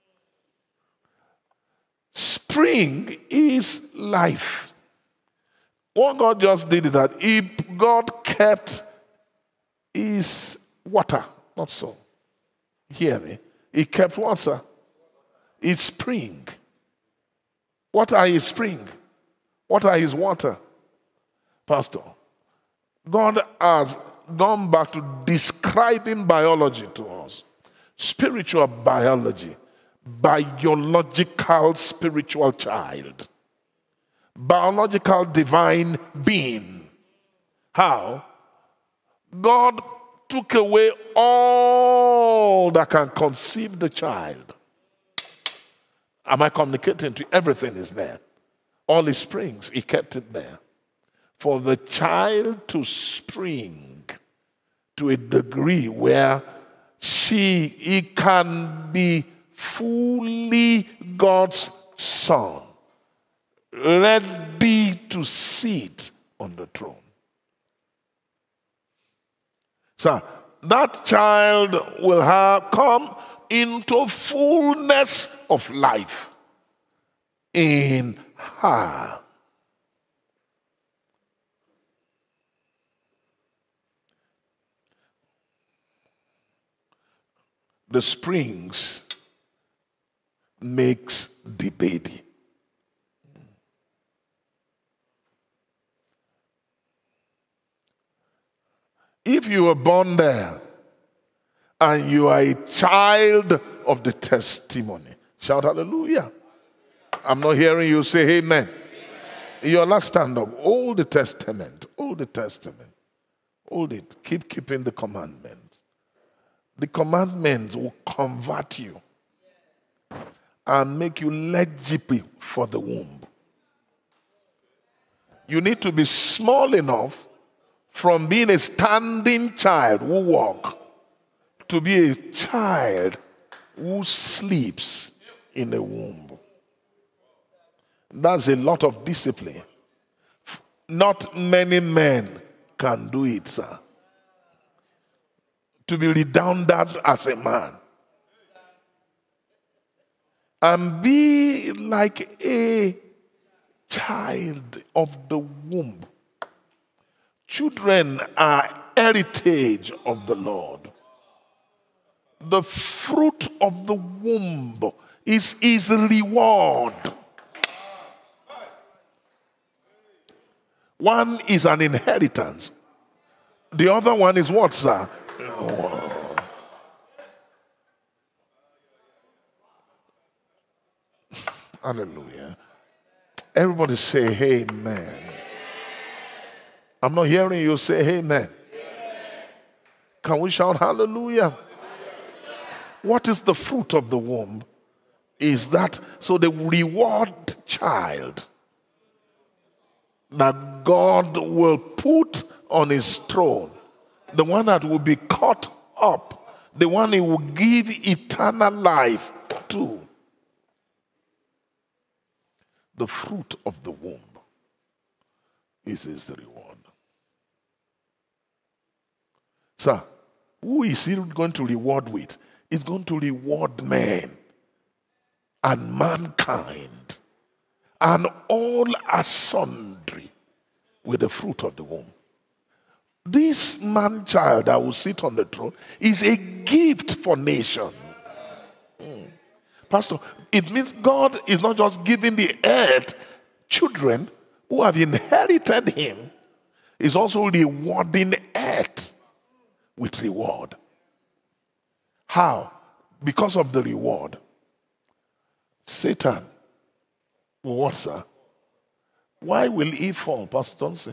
Spring is life. What God just did is that he, God kept his water, not so. Hear me. He kept water. His spring. What are his spring? What are his water? Pastor, God has gone back to describing biology to us. Spiritual biology. Biological spiritual child. Biological divine being. How? God took away all that can conceive the child. Am I communicating to you? Everything is there. All his springs, he kept it there. For the child to spring to a degree where she, he can be fully God's son, ready to sit on the throne. So that child will have come into fullness of life in her. the springs makes the baby. If you were born there and you are a child of the testimony, shout hallelujah. I'm not hearing you say amen. Amen. Your last stand up. Old the Testament. Old the Testament. Hold it. Keep keeping the commandments. The commandments will convert you and make you legible for the womb. You need to be small enough from being a standing child who walks to be a child who sleeps in a womb. That's a lot of discipline. Not many men can do it, sir. To be redundant as a man. And be like a child of the womb. Children are heritage of the Lord. The fruit of the womb is his reward. One is an inheritance. The other one is what, sir? Oh. Hallelujah. Everybody say amen. I'm not hearing you say amen. Can we shout hallelujah? What is the fruit of the womb? Is that so the reward child that God will put on his throne, the one that will be caught up, the one he will give eternal life to. The fruit of the womb is his reward. Sir, who is he going to reward with? He's going to reward men and mankind and all are sundry with the fruit of the womb. This man child that will sit on the throne is a gift for nation. Mm. Pastor, it means God is not just giving the earth children who have inherited him, he's also rewarding earth with reward. How? Because of the reward. Satan, what, sir? Why will he fall, Pastor Thompson?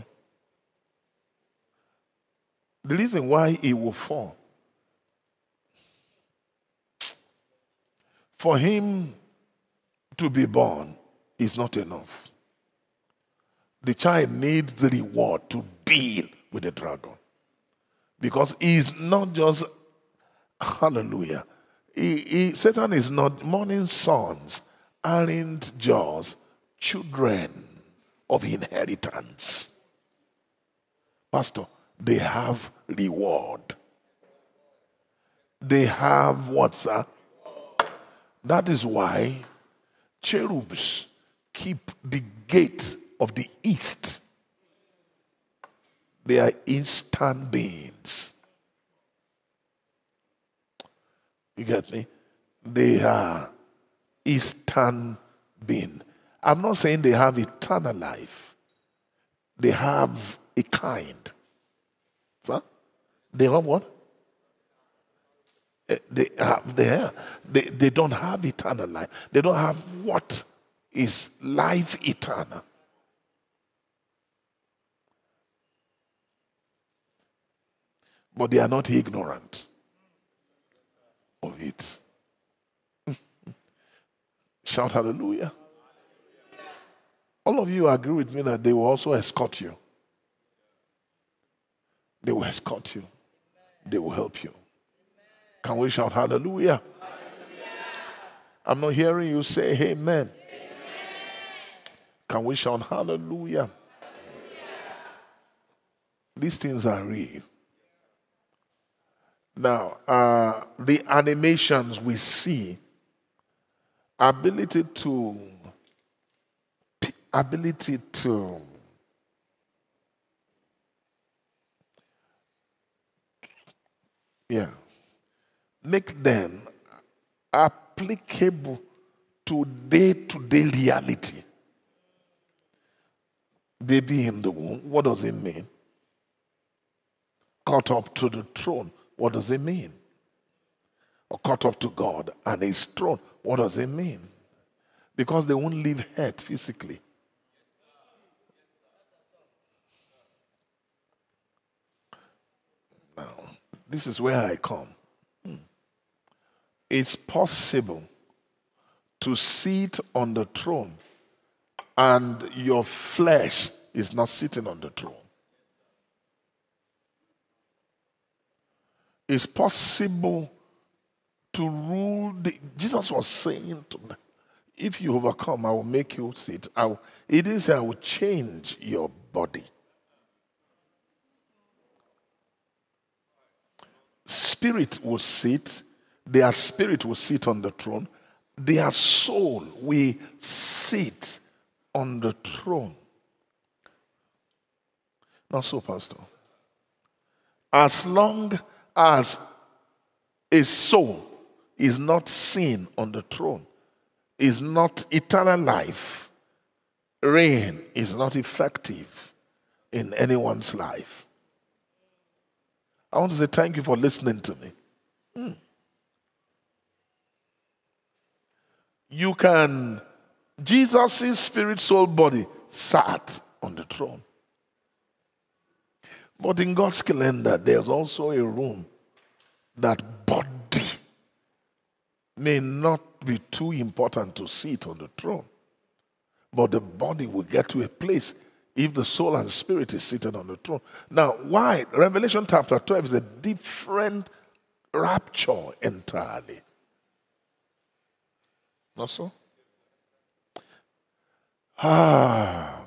The reason why he will fall, for him to be born is not enough. The child needs the reward to deal with the dragon. Because he's not just, hallelujah, he, he, Satan is not, morning sons aren't just children of inheritance. Pastor, they have reward. They have what, sir? That is why cherubs keep the gate of the east. They are instant beings. You get me? They are instant beings. I'm not saying they have eternal life. They have a kind. Huh? They have what? They have, they, have, they, they don't have eternal life. They don't have what is life eternal. But they are not ignorant of it. Shout hallelujah. All of you agree with me that they will also escort you. They will escort you. They will help you. Can we shout hallelujah? Hallelujah. I'm not hearing you say amen. Amen. Can we shout hallelujah? Hallelujah? These things are real. Now, uh, the animations we see, ability to, ability to, yeah. make them applicable to day-to-day reality. Baby in the womb, what does it mean? Caught up to the throne, what does it mean? Or caught up to God and his throne, what does it mean? Because they won't leave earth physically. Now, this is where I come. Hmm. It's possible to sit on the throne and your flesh is not sitting on the throne. It's possible to rule. The, Jesus was saying to them, if you overcome, I will make you sit. I will, it is I will change your body. Spirit will sit. Their spirit will sit on the throne. Their soul will sit on the throne. Not so, Pastor. As long as a soul is not seen on the throne, is not eternal life, reign is not effective in anyone's life. I want to say thank you for listening to me. Hmm. You can, Jesus' spirit, soul, body sat on the throne. But in God's calendar, there's also a room that body may not be too important to sit on the throne. But the body will get to a place if the soul and spirit is seated on the throne. Now, why? Revelation chapter twelve is a different rapture entirely. Not so? Ah.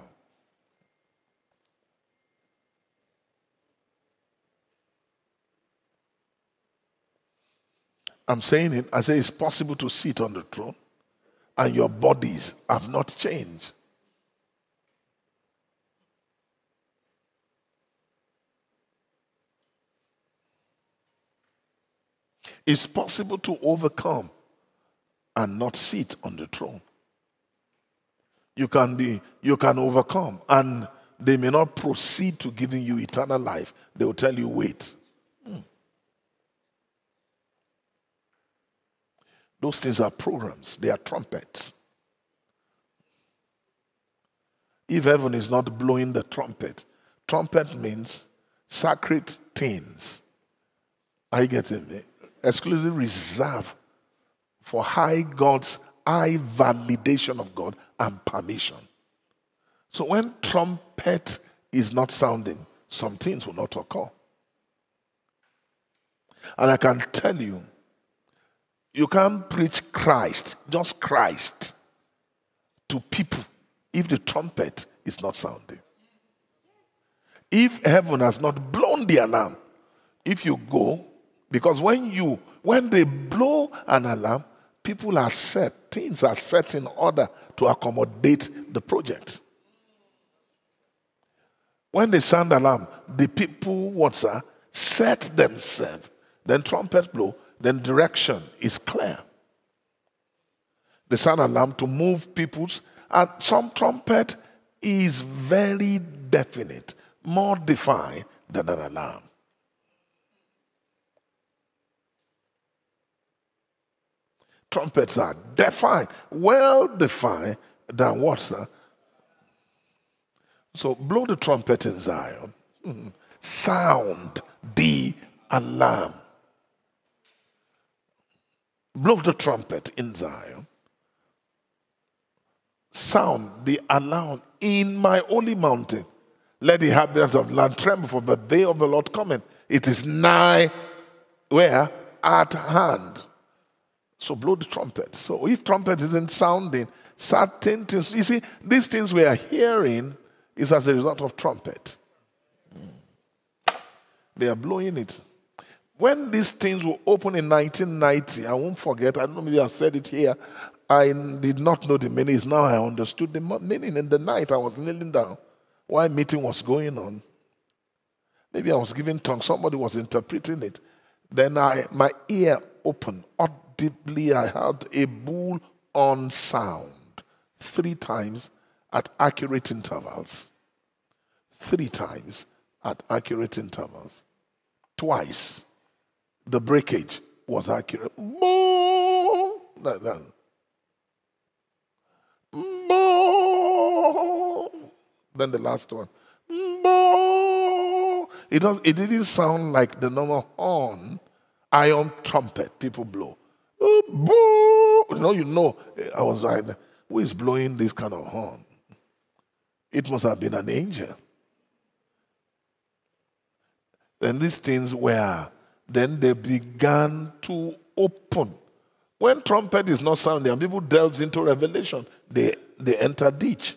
I'm saying it, I say it's possible to sit on the throne and your bodies have not changed. It's possible to overcome and not sit on the throne. You can be, you can overcome, and they may not proceed to giving you eternal life. They will tell you, wait. Hmm. Those things are programs. They are trumpets. If heaven is not blowing the trumpet, trumpet means sacred things. I get it. Exclusively reserved for high God's high validation of God and permission. So when trumpet is not sounding, some things will not occur. And I can tell you, you can't preach Christ, just Christ, to people if the trumpet is not sounding. If heaven has not blown the alarm, if you go, because when you, when they blow an alarm, people are set, things are set in order to accommodate the project. When they sound alarm, the people, what's that, set themselves. Then trumpet blow, then direction is clear. They sound alarm to move people's, and some trumpet is very definite, more defined than an alarm. Trumpets are defined, well defined than what, sir? So blow the trumpet in Zion. Mm-hmm. Sound the alarm. Blow the trumpet in Zion. Sound the alarm in my holy mountain. Let the inhabitants of the land tremble, for the day of the Lord cometh. It is nigh, where? At hand. So blow the trumpet. So if trumpet isn't sounding, certain things, you see, these things we are hearing is as a result of trumpet. They are blowing it. When these things were opened in nineteen ninety, I won't forget, I don't know, maybe I've said it here, I did not know the meaning. Now I understood the meaning. In the night, I was kneeling down while meeting was going on. Maybe I was giving tongues. Somebody was interpreting it. Then I, my ear opened. Audibly, I heard a bull on sound three times at accurate intervals. Three times at accurate intervals. Twice, the breakage was accurate. Boom! Like that. Boom! Then the last one. Boom! It, does, it didn't sound like the normal horn, iron trumpet people blow. Oh, boom! You know, you know, I was like, who is blowing this kind of horn? It must have been an angel. Then these things were, then they began to open. When trumpet is not sounding and people delve into revelation, they, they enter ditch.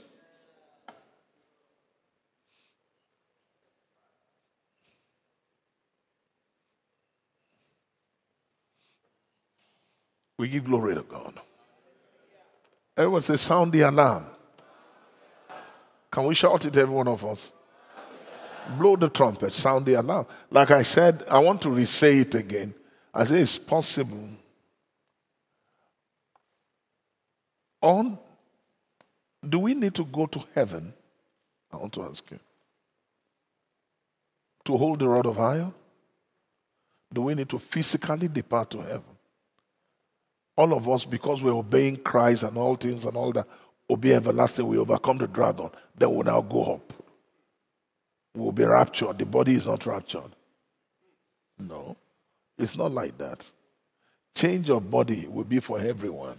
We give glory to God. Everyone say, sound the alarm. Can we shout it, every one of us? Blow the trumpet, sound the alarm. Like I said, I want to re-say it again. I say it's possible. On, do we need to go to heaven? I want to ask you. To hold the rod of iron? Do we need to physically depart to heaven? All of us, because we're obeying Christ and all things and all that, obey everlasting, we overcome the dragon, then we'll now go up. We'll be raptured. The body is not raptured. No, it's not like that. Change of body will be for everyone.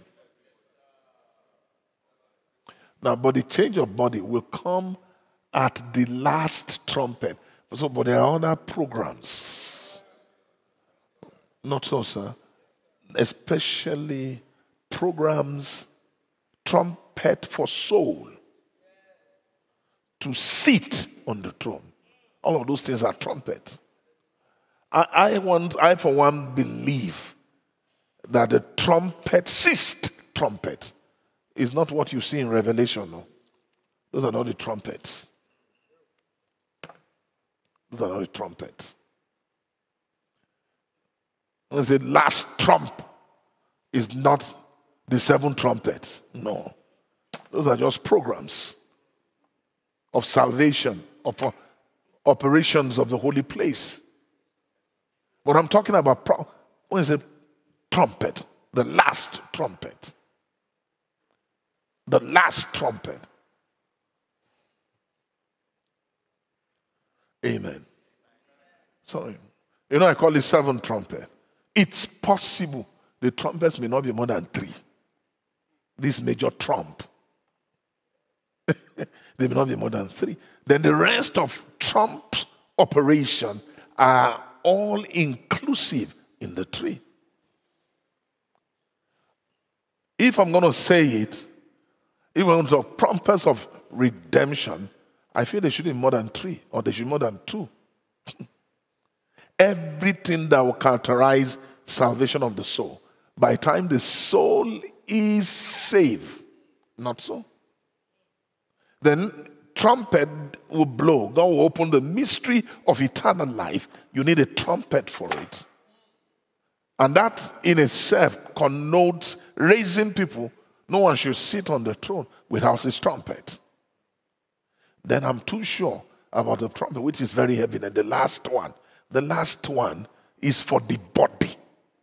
Now, but the change of body will come at the last trumpet. So, but there are other programs. Not so, sir. Especially programs, trumpet for soul, to sit on the throne. All of those things are trumpets. I, I want, I for one believe that the trumpet, sixth trumpet, is not what you see in Revelation. No, those are not the trumpets. Those are not the trumpets. When I say last trump is not the seven trumpets. No, those are just programs of salvation, of uh, operations of the holy place. But I'm talking about, pro- what is it? Trumpet, the last trumpet. The last trumpet. Amen. Sorry. You know, I call it seven trumpet. It's possible the trumpets may not be more than three. This major trump. They may not be more than three. Then the rest of Trump's operation are all inclusive in the tree. If I'm going to say it, even the trumpets of redemption, I feel there should be more than three, or there should be more than two. Everything that will characterize salvation of the soul. By the time the soul is saved, not so. Then trumpet will blow. God will open the mystery of eternal life. You need a trumpet for it. And that in itself connotes raising people. No one should sit on the throne without his trumpet. Then I'm too sure about the trumpet, which is very heavy. And the last one, the last one is for the body.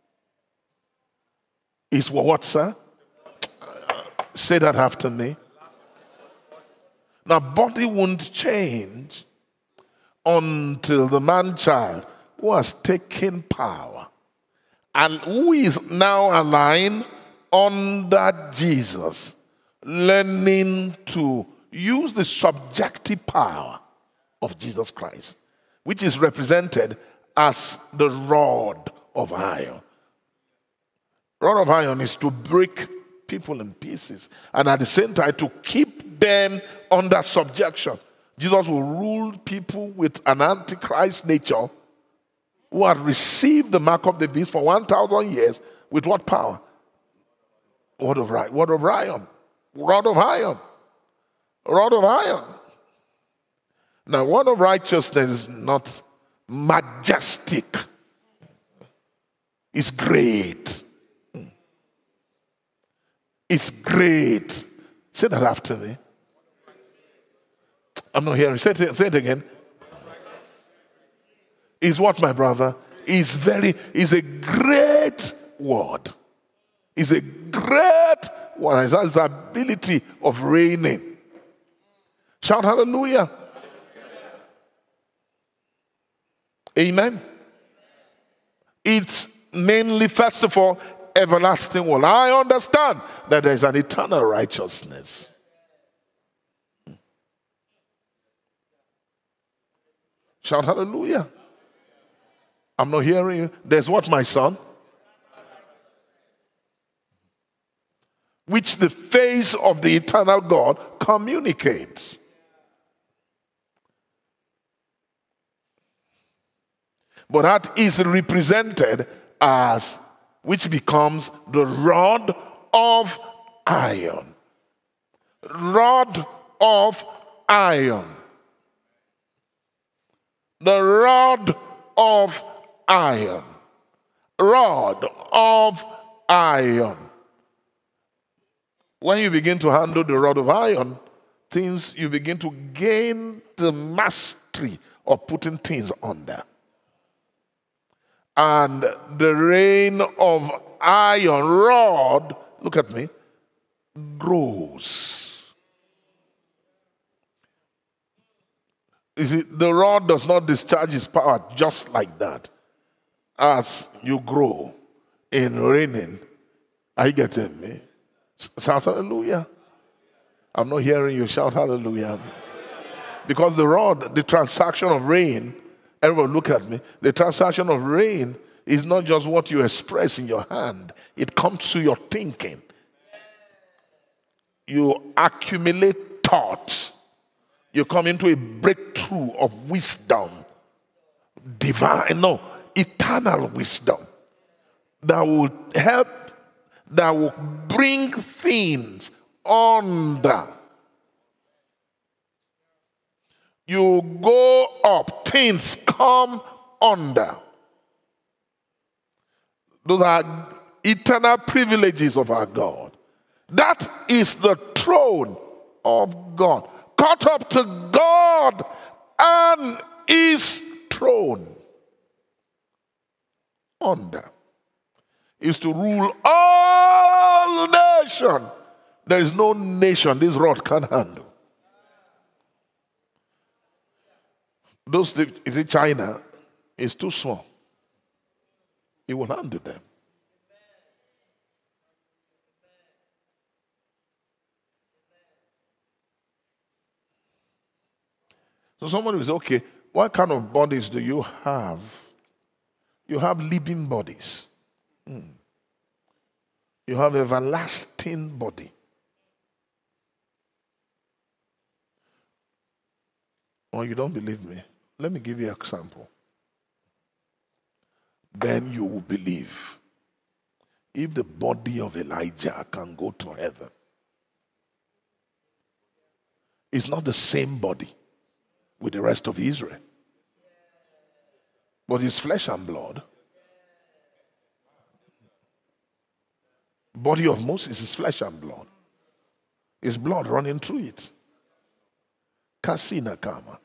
Is for what, sir? Say that after me. Now, body won't change until the man-child who has taken power and who is now aligned under Jesus, learning to use the subjective power of Jesus Christ, which is represented as the rod of iron. Rod of iron is to break people in pieces, and at the same time to keep them under subjection. Jesus will rule people with an antichrist nature who had received the mark of the beast for one thousand years with what power? Word of right, word of iron, rod of iron, rod of iron. Now, word of righteousness is not majestic. is great. It's great. Say that after me. I'm not hearing. Say it, say it again. Is what, my brother? Is very, is a great word. Is a great word. It has the ability of reigning. Shout hallelujah. Amen. It's mainly, first of all, everlasting word. I understand that there's an eternal righteousness. Shout hallelujah. I'm not hearing you. There's what, my son? Which the face of the eternal God communicates. But that is represented as, which becomes the rod of iron. Rod of iron. The rod of iron. Rod of iron. When you begin to handle the rod of iron, things, you begin to gain the mastery of putting things under. And the reign of iron rod, look at me, grows. You see, the rod does not discharge its power just like that. As you grow in reigning, are you getting me? Shout hallelujah. I'm not hearing you. Shout hallelujah. Because the rod, the transaction of rain, everyone look at me. The transaction of rain is not just what you express in your hand. It comes to your thinking. You accumulate thoughts. You come into a breakthrough of wisdom. Divine, no, eternal wisdom. That will help, that will bring things under. You go up, things come under. Those are eternal privileges of our God. That is the throne of God. Caught up to God and his throne. Under. Is to rule all nations. There is no nation this rod can handle. Those, is it China? It's too small. It will handle them. So somebody will say, okay, what kind of bodies do you have? You have living bodies. Hmm. You have everlasting body. Or you don't believe me? Let me give you an example. Then you will believe. If the body of Elijah can go to heaven, it's not the same body with the rest of Israel. But it's flesh and blood. Body of Moses is flesh and blood. It's blood running through it. Kasina Kama.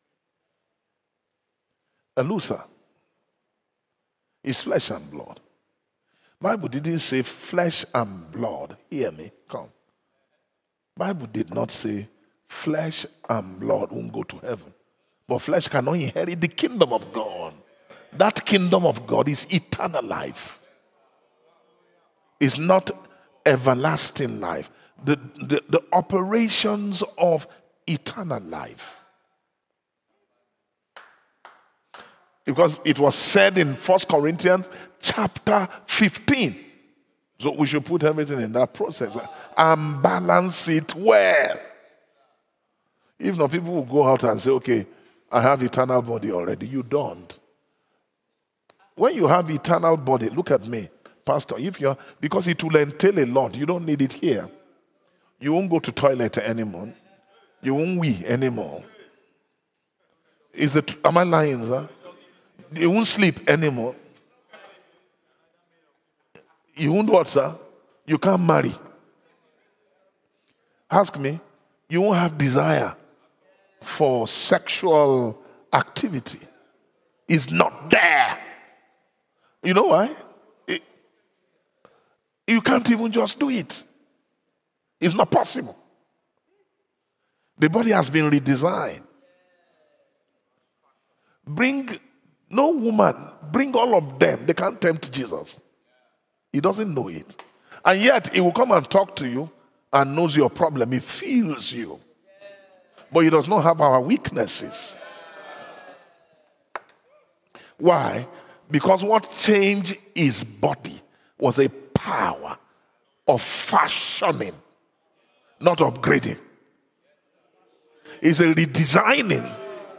Elusa is flesh and blood. Bible didn't say flesh and blood. Hear me, come. Bible did not say flesh and blood won't go to heaven. But flesh cannot inherit the kingdom of God. That kingdom of God is eternal life. It's not everlasting life. The, the, the operations of eternal life. Because it was said in First Corinthians chapter fifteen. So we should put everything in that process and balance it well. If not, people will go out and say, okay, I have eternal body already. You don't. When you have eternal body, look at me, Pastor, if you're, because it will entail a lot. You don't need it here. You won't go to toilet anymore. You won't wee anymore. Is it, am I lying, sir? You won't sleep anymore. You won't what, sir? You can't marry. Ask me, you won't have desire for sexual activity. It's not there. You know why? It, you can't even just do it. It's not possible. The body has been redesigned. Bring no woman, bring all of them. They can't tempt Jesus. He doesn't know it. And yet, he will come and talk to you and knows your problem. He feels you. But he does not have our weaknesses. Why? Because what changed his body was a power of fashioning, not upgrading. It's a redesigning.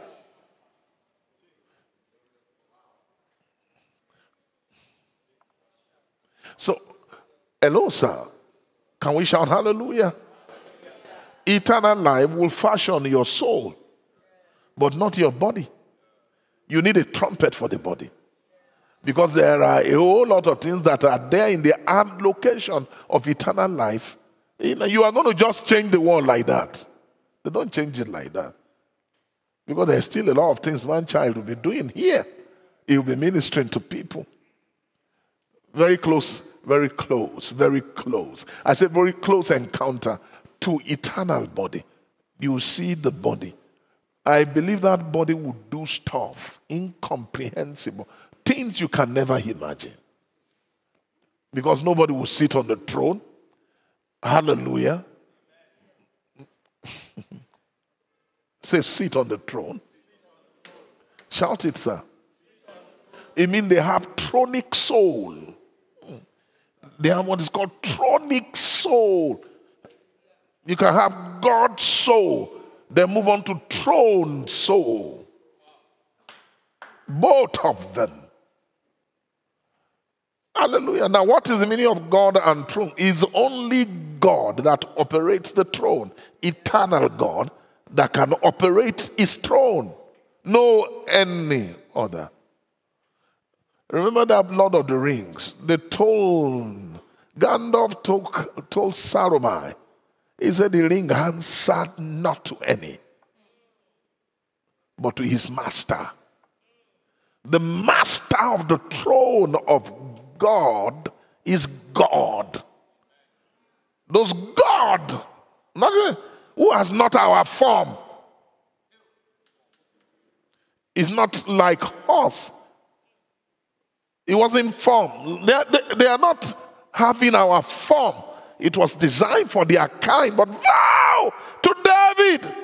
So, hello, sir. Can we shout hallelujah? Eternal life will fashion your soul, but not your body. You need a trumpet for the body. Because there are a whole lot of things that are there in the hard location of eternal life. You know, you are going to just change the world like that. They don't change it like that. Because there's still a lot of things one child will be doing here. He will be ministering to people. Very close, very close, very close. I said very close encounter to eternal body. You see the body. I believe that body will do stuff incomprehensible. Things you can never imagine. Because nobody will sit on the throne. Hallelujah. Say, sit on the throne. Shout it, sir. It means they have thronic soul. They have what is called thronic soul. You can have God's soul, then move on to throne soul. Both of them. Hallelujah. Now, what is the meaning of God and throne? It's only God that operates the throne. Eternal God that can operate his throne. No any other. Remember that Lord of the Rings? They told, Gandalf told, told Saruman, he said the ring answered not to any, but to his master. The master of the throne of God is God. Those God, not, who has not our form, is not like us. It wasn't form. They are, they, they are not having our form. It was designed for their kind. But vow to David,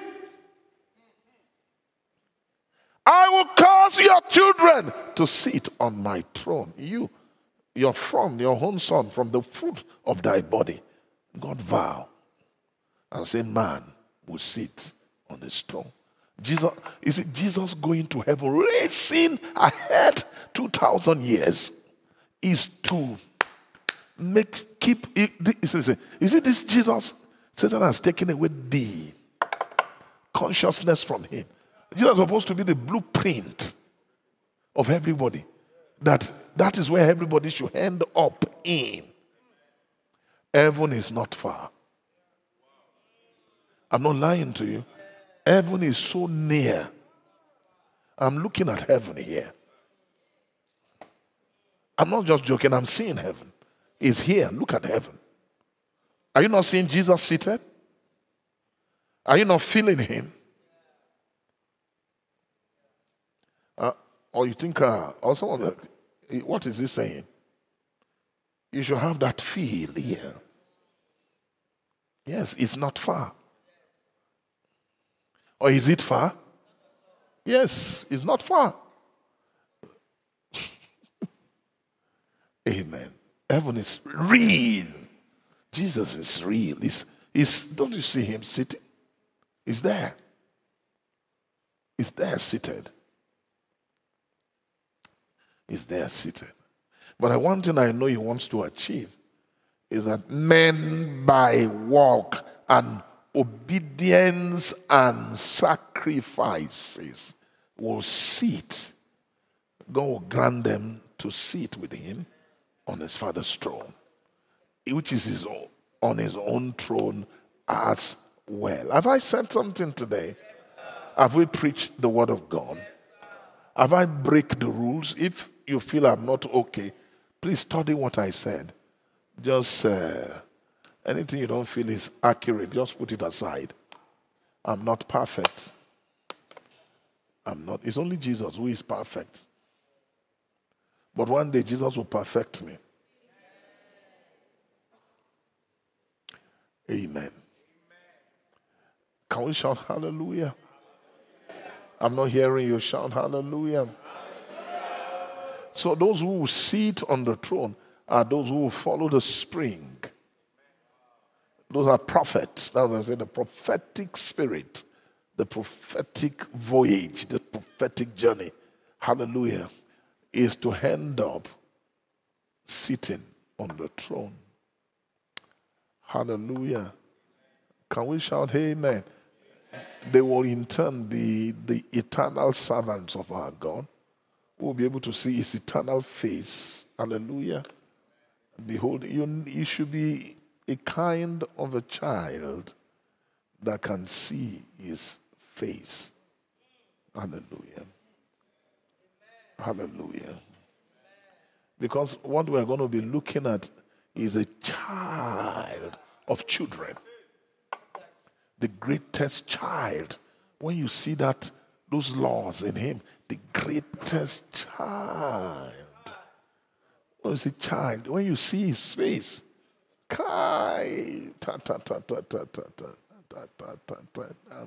I will cause your children to sit on my throne. You, your from your own son, from the fruit of thy body. God vow and say, man will sit on his throne. Jesus, is it Jesus going to heaven, racing ahead two thousand years, is to make, keep, is it this Jesus? Satan has taken away the consciousness from him. Jesus is supposed to be the blueprint of everybody. That, that is where everybody should end up in. Heaven is not far. I'm not lying to you. Heaven is so near. I'm looking at heaven here. I'm not just joking. I'm seeing heaven. It's here. Look at heaven. Are you not seeing Jesus seated? Are you not feeling him? Uh, or you think, uh, or someone, uh, what is he saying? You should have that feel here. Yes, it's not far. Or is it far? Yes, it's not far. Amen. Heaven is real. Jesus is real. He's, he's, don't you see him sitting? He's there. He's there seated. He's there seated. But one thing I know he wants to achieve is that men by walk and obedience and sacrifices will sit. God will grant them to sit with him on his father's throne, which is his own, on his own throne as well. Have I said something today? Have we preached the word of God? Have I break the rules? If you feel I'm not okay, please study what I said. Just uh, anything you don't feel is accurate, just put it aside. I'm not perfect. I'm not. It's only Jesus who is perfect. But one day Jesus will perfect me. Amen. Can we shout hallelujah? I'm not hearing you shout hallelujah. So those who will sit on the throne are those who will follow the spring. Those are prophets. That's what I say, the prophetic spirit, the prophetic voyage, the prophetic journey. Hallelujah. Is to end up sitting on the throne. Hallelujah. Can we shout amen? They will in turn be the eternal servants of our God, who will be able to see his eternal face. Hallelujah. Behold, you, you should be a kind of a child that can see his face. Hallelujah. Hallelujah. Because what we're going to be looking at is a child of children. The greatest child. When you see that, those laws in him, the greatest child. When you see child, when you see his face, kai, ta ta ta ta ta ta ta ta ta ta ta,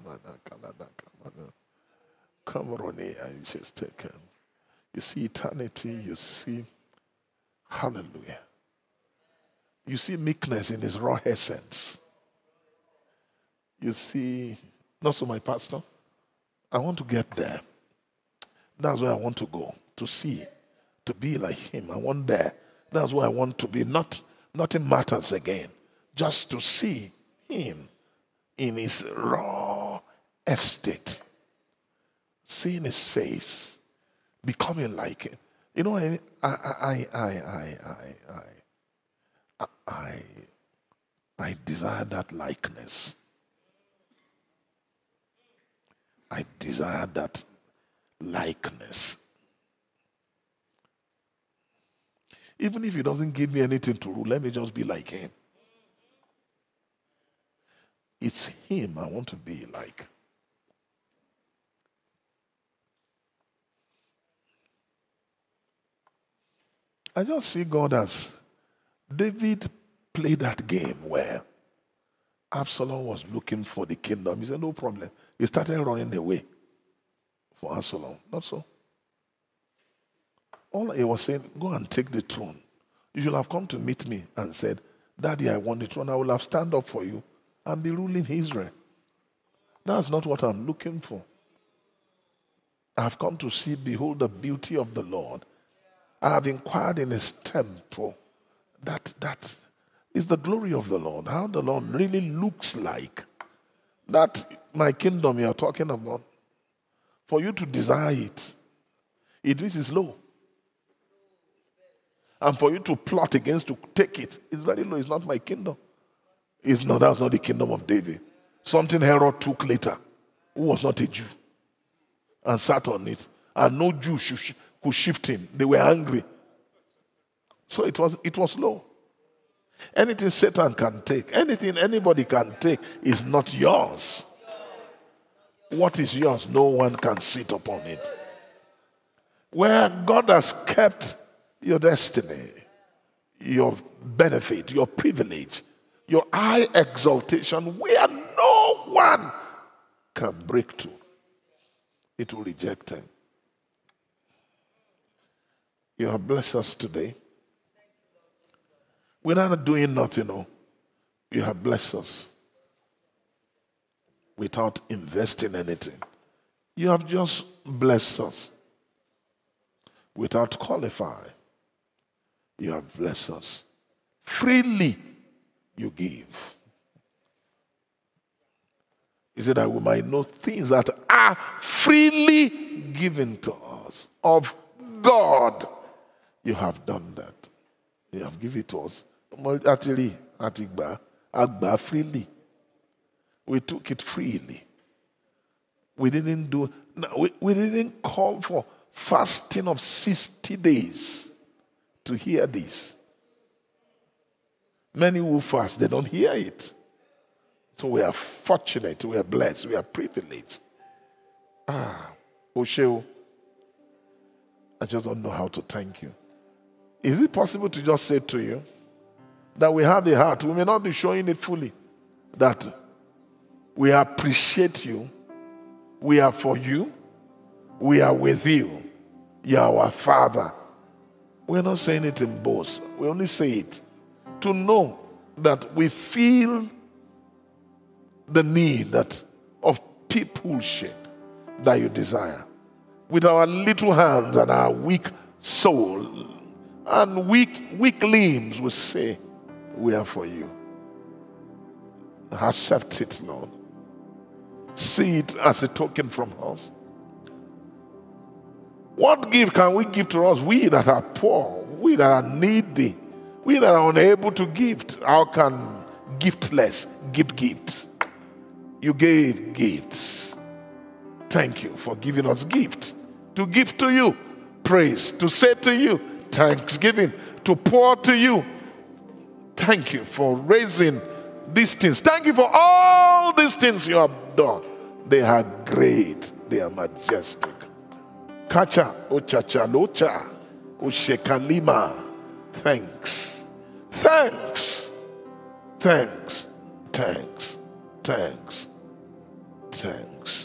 come on here and just take him. You see eternity, you see, hallelujah. You see meekness in his raw essence. You see, not so my pastor, I want to get there. That's where I want to go, to see, to be like him. I want there. That's where I want to be. Not, nothing matters again. Just to see him in his raw estate. Seeing his face. Becoming like him. You know, I, I, I, I, I, I, I, I, I desire that likeness. I desire that likeness. Even if he doesn't give me anything to rule, let me just be like him. It's him I want to be like. I just see God as David played that game where Absalom was looking for the kingdom. He said, no problem. He started running away for Absalom. Not so. All he was saying, go and take the throne. You should have come to meet me and said, Daddy, I want the throne. I will have stand up for you and be ruling Israel. That's not what I'm looking for. I have come to see, behold, the beauty of the Lord. I have inquired in his temple. That, that is the glory of the Lord. How the Lord really looks like. That my kingdom you are talking about. For you to desire it, it means it's low. And for you to plot against to take it, it's very low. It's not my kingdom. It's not, that's not the kingdom of David. Something Herod took later, who was not a Jew, and sat on it. And no Jew should, could shift him. They were angry. So it was, it was low. Anything Satan can take, anything anybody can take is not yours. What is yours, no one can sit upon it. Where God has kept your destiny, your benefit, your privilege, your high exaltation, where no one can break to, it will reject him. You have blessed us today. We're not doing nothing, no. You have blessed us without investing anything. You have just blessed us without qualifying. You have blessed us. Freely you give. He said that we might know things that are freely given to us. Of God, you have done that. You have given it to us. Actually, Atigba, Agba freely. We took it freely. We didn't do, no, we, we didn't call for fasting of sixty days to hear this. Many who fast, they don't hear it. So we are fortunate, we are blessed, we are privileged. Ah, Osheo, I just don't know how to thank you. Is it possible to just say to you that we have the heart, we may not be showing it fully, that we appreciate you, we are for you, we are with you, you are our Father. We're not saying it in boast, we only say it to know that we feel the need that of peopleship that you desire. With our little hands and our weak soul and weak, weak limbs, we say, we are for you. Accept it, Lord. See it as a token from us. What gift can we give to us? We that are poor, we that are needy, we that are unable to gift. How can giftless give gifts? You gave gifts. Thank you for giving us gifts. To give to you praise, to say to you thanksgiving, to pour to you. Thank you for raising these things. Thank you for all these things you have done. They are great. They are majestic. Kacha, ochacha, locha, oshekalima. Thanks. Thanks. Thanks. Thanks. Thanks. Thanks.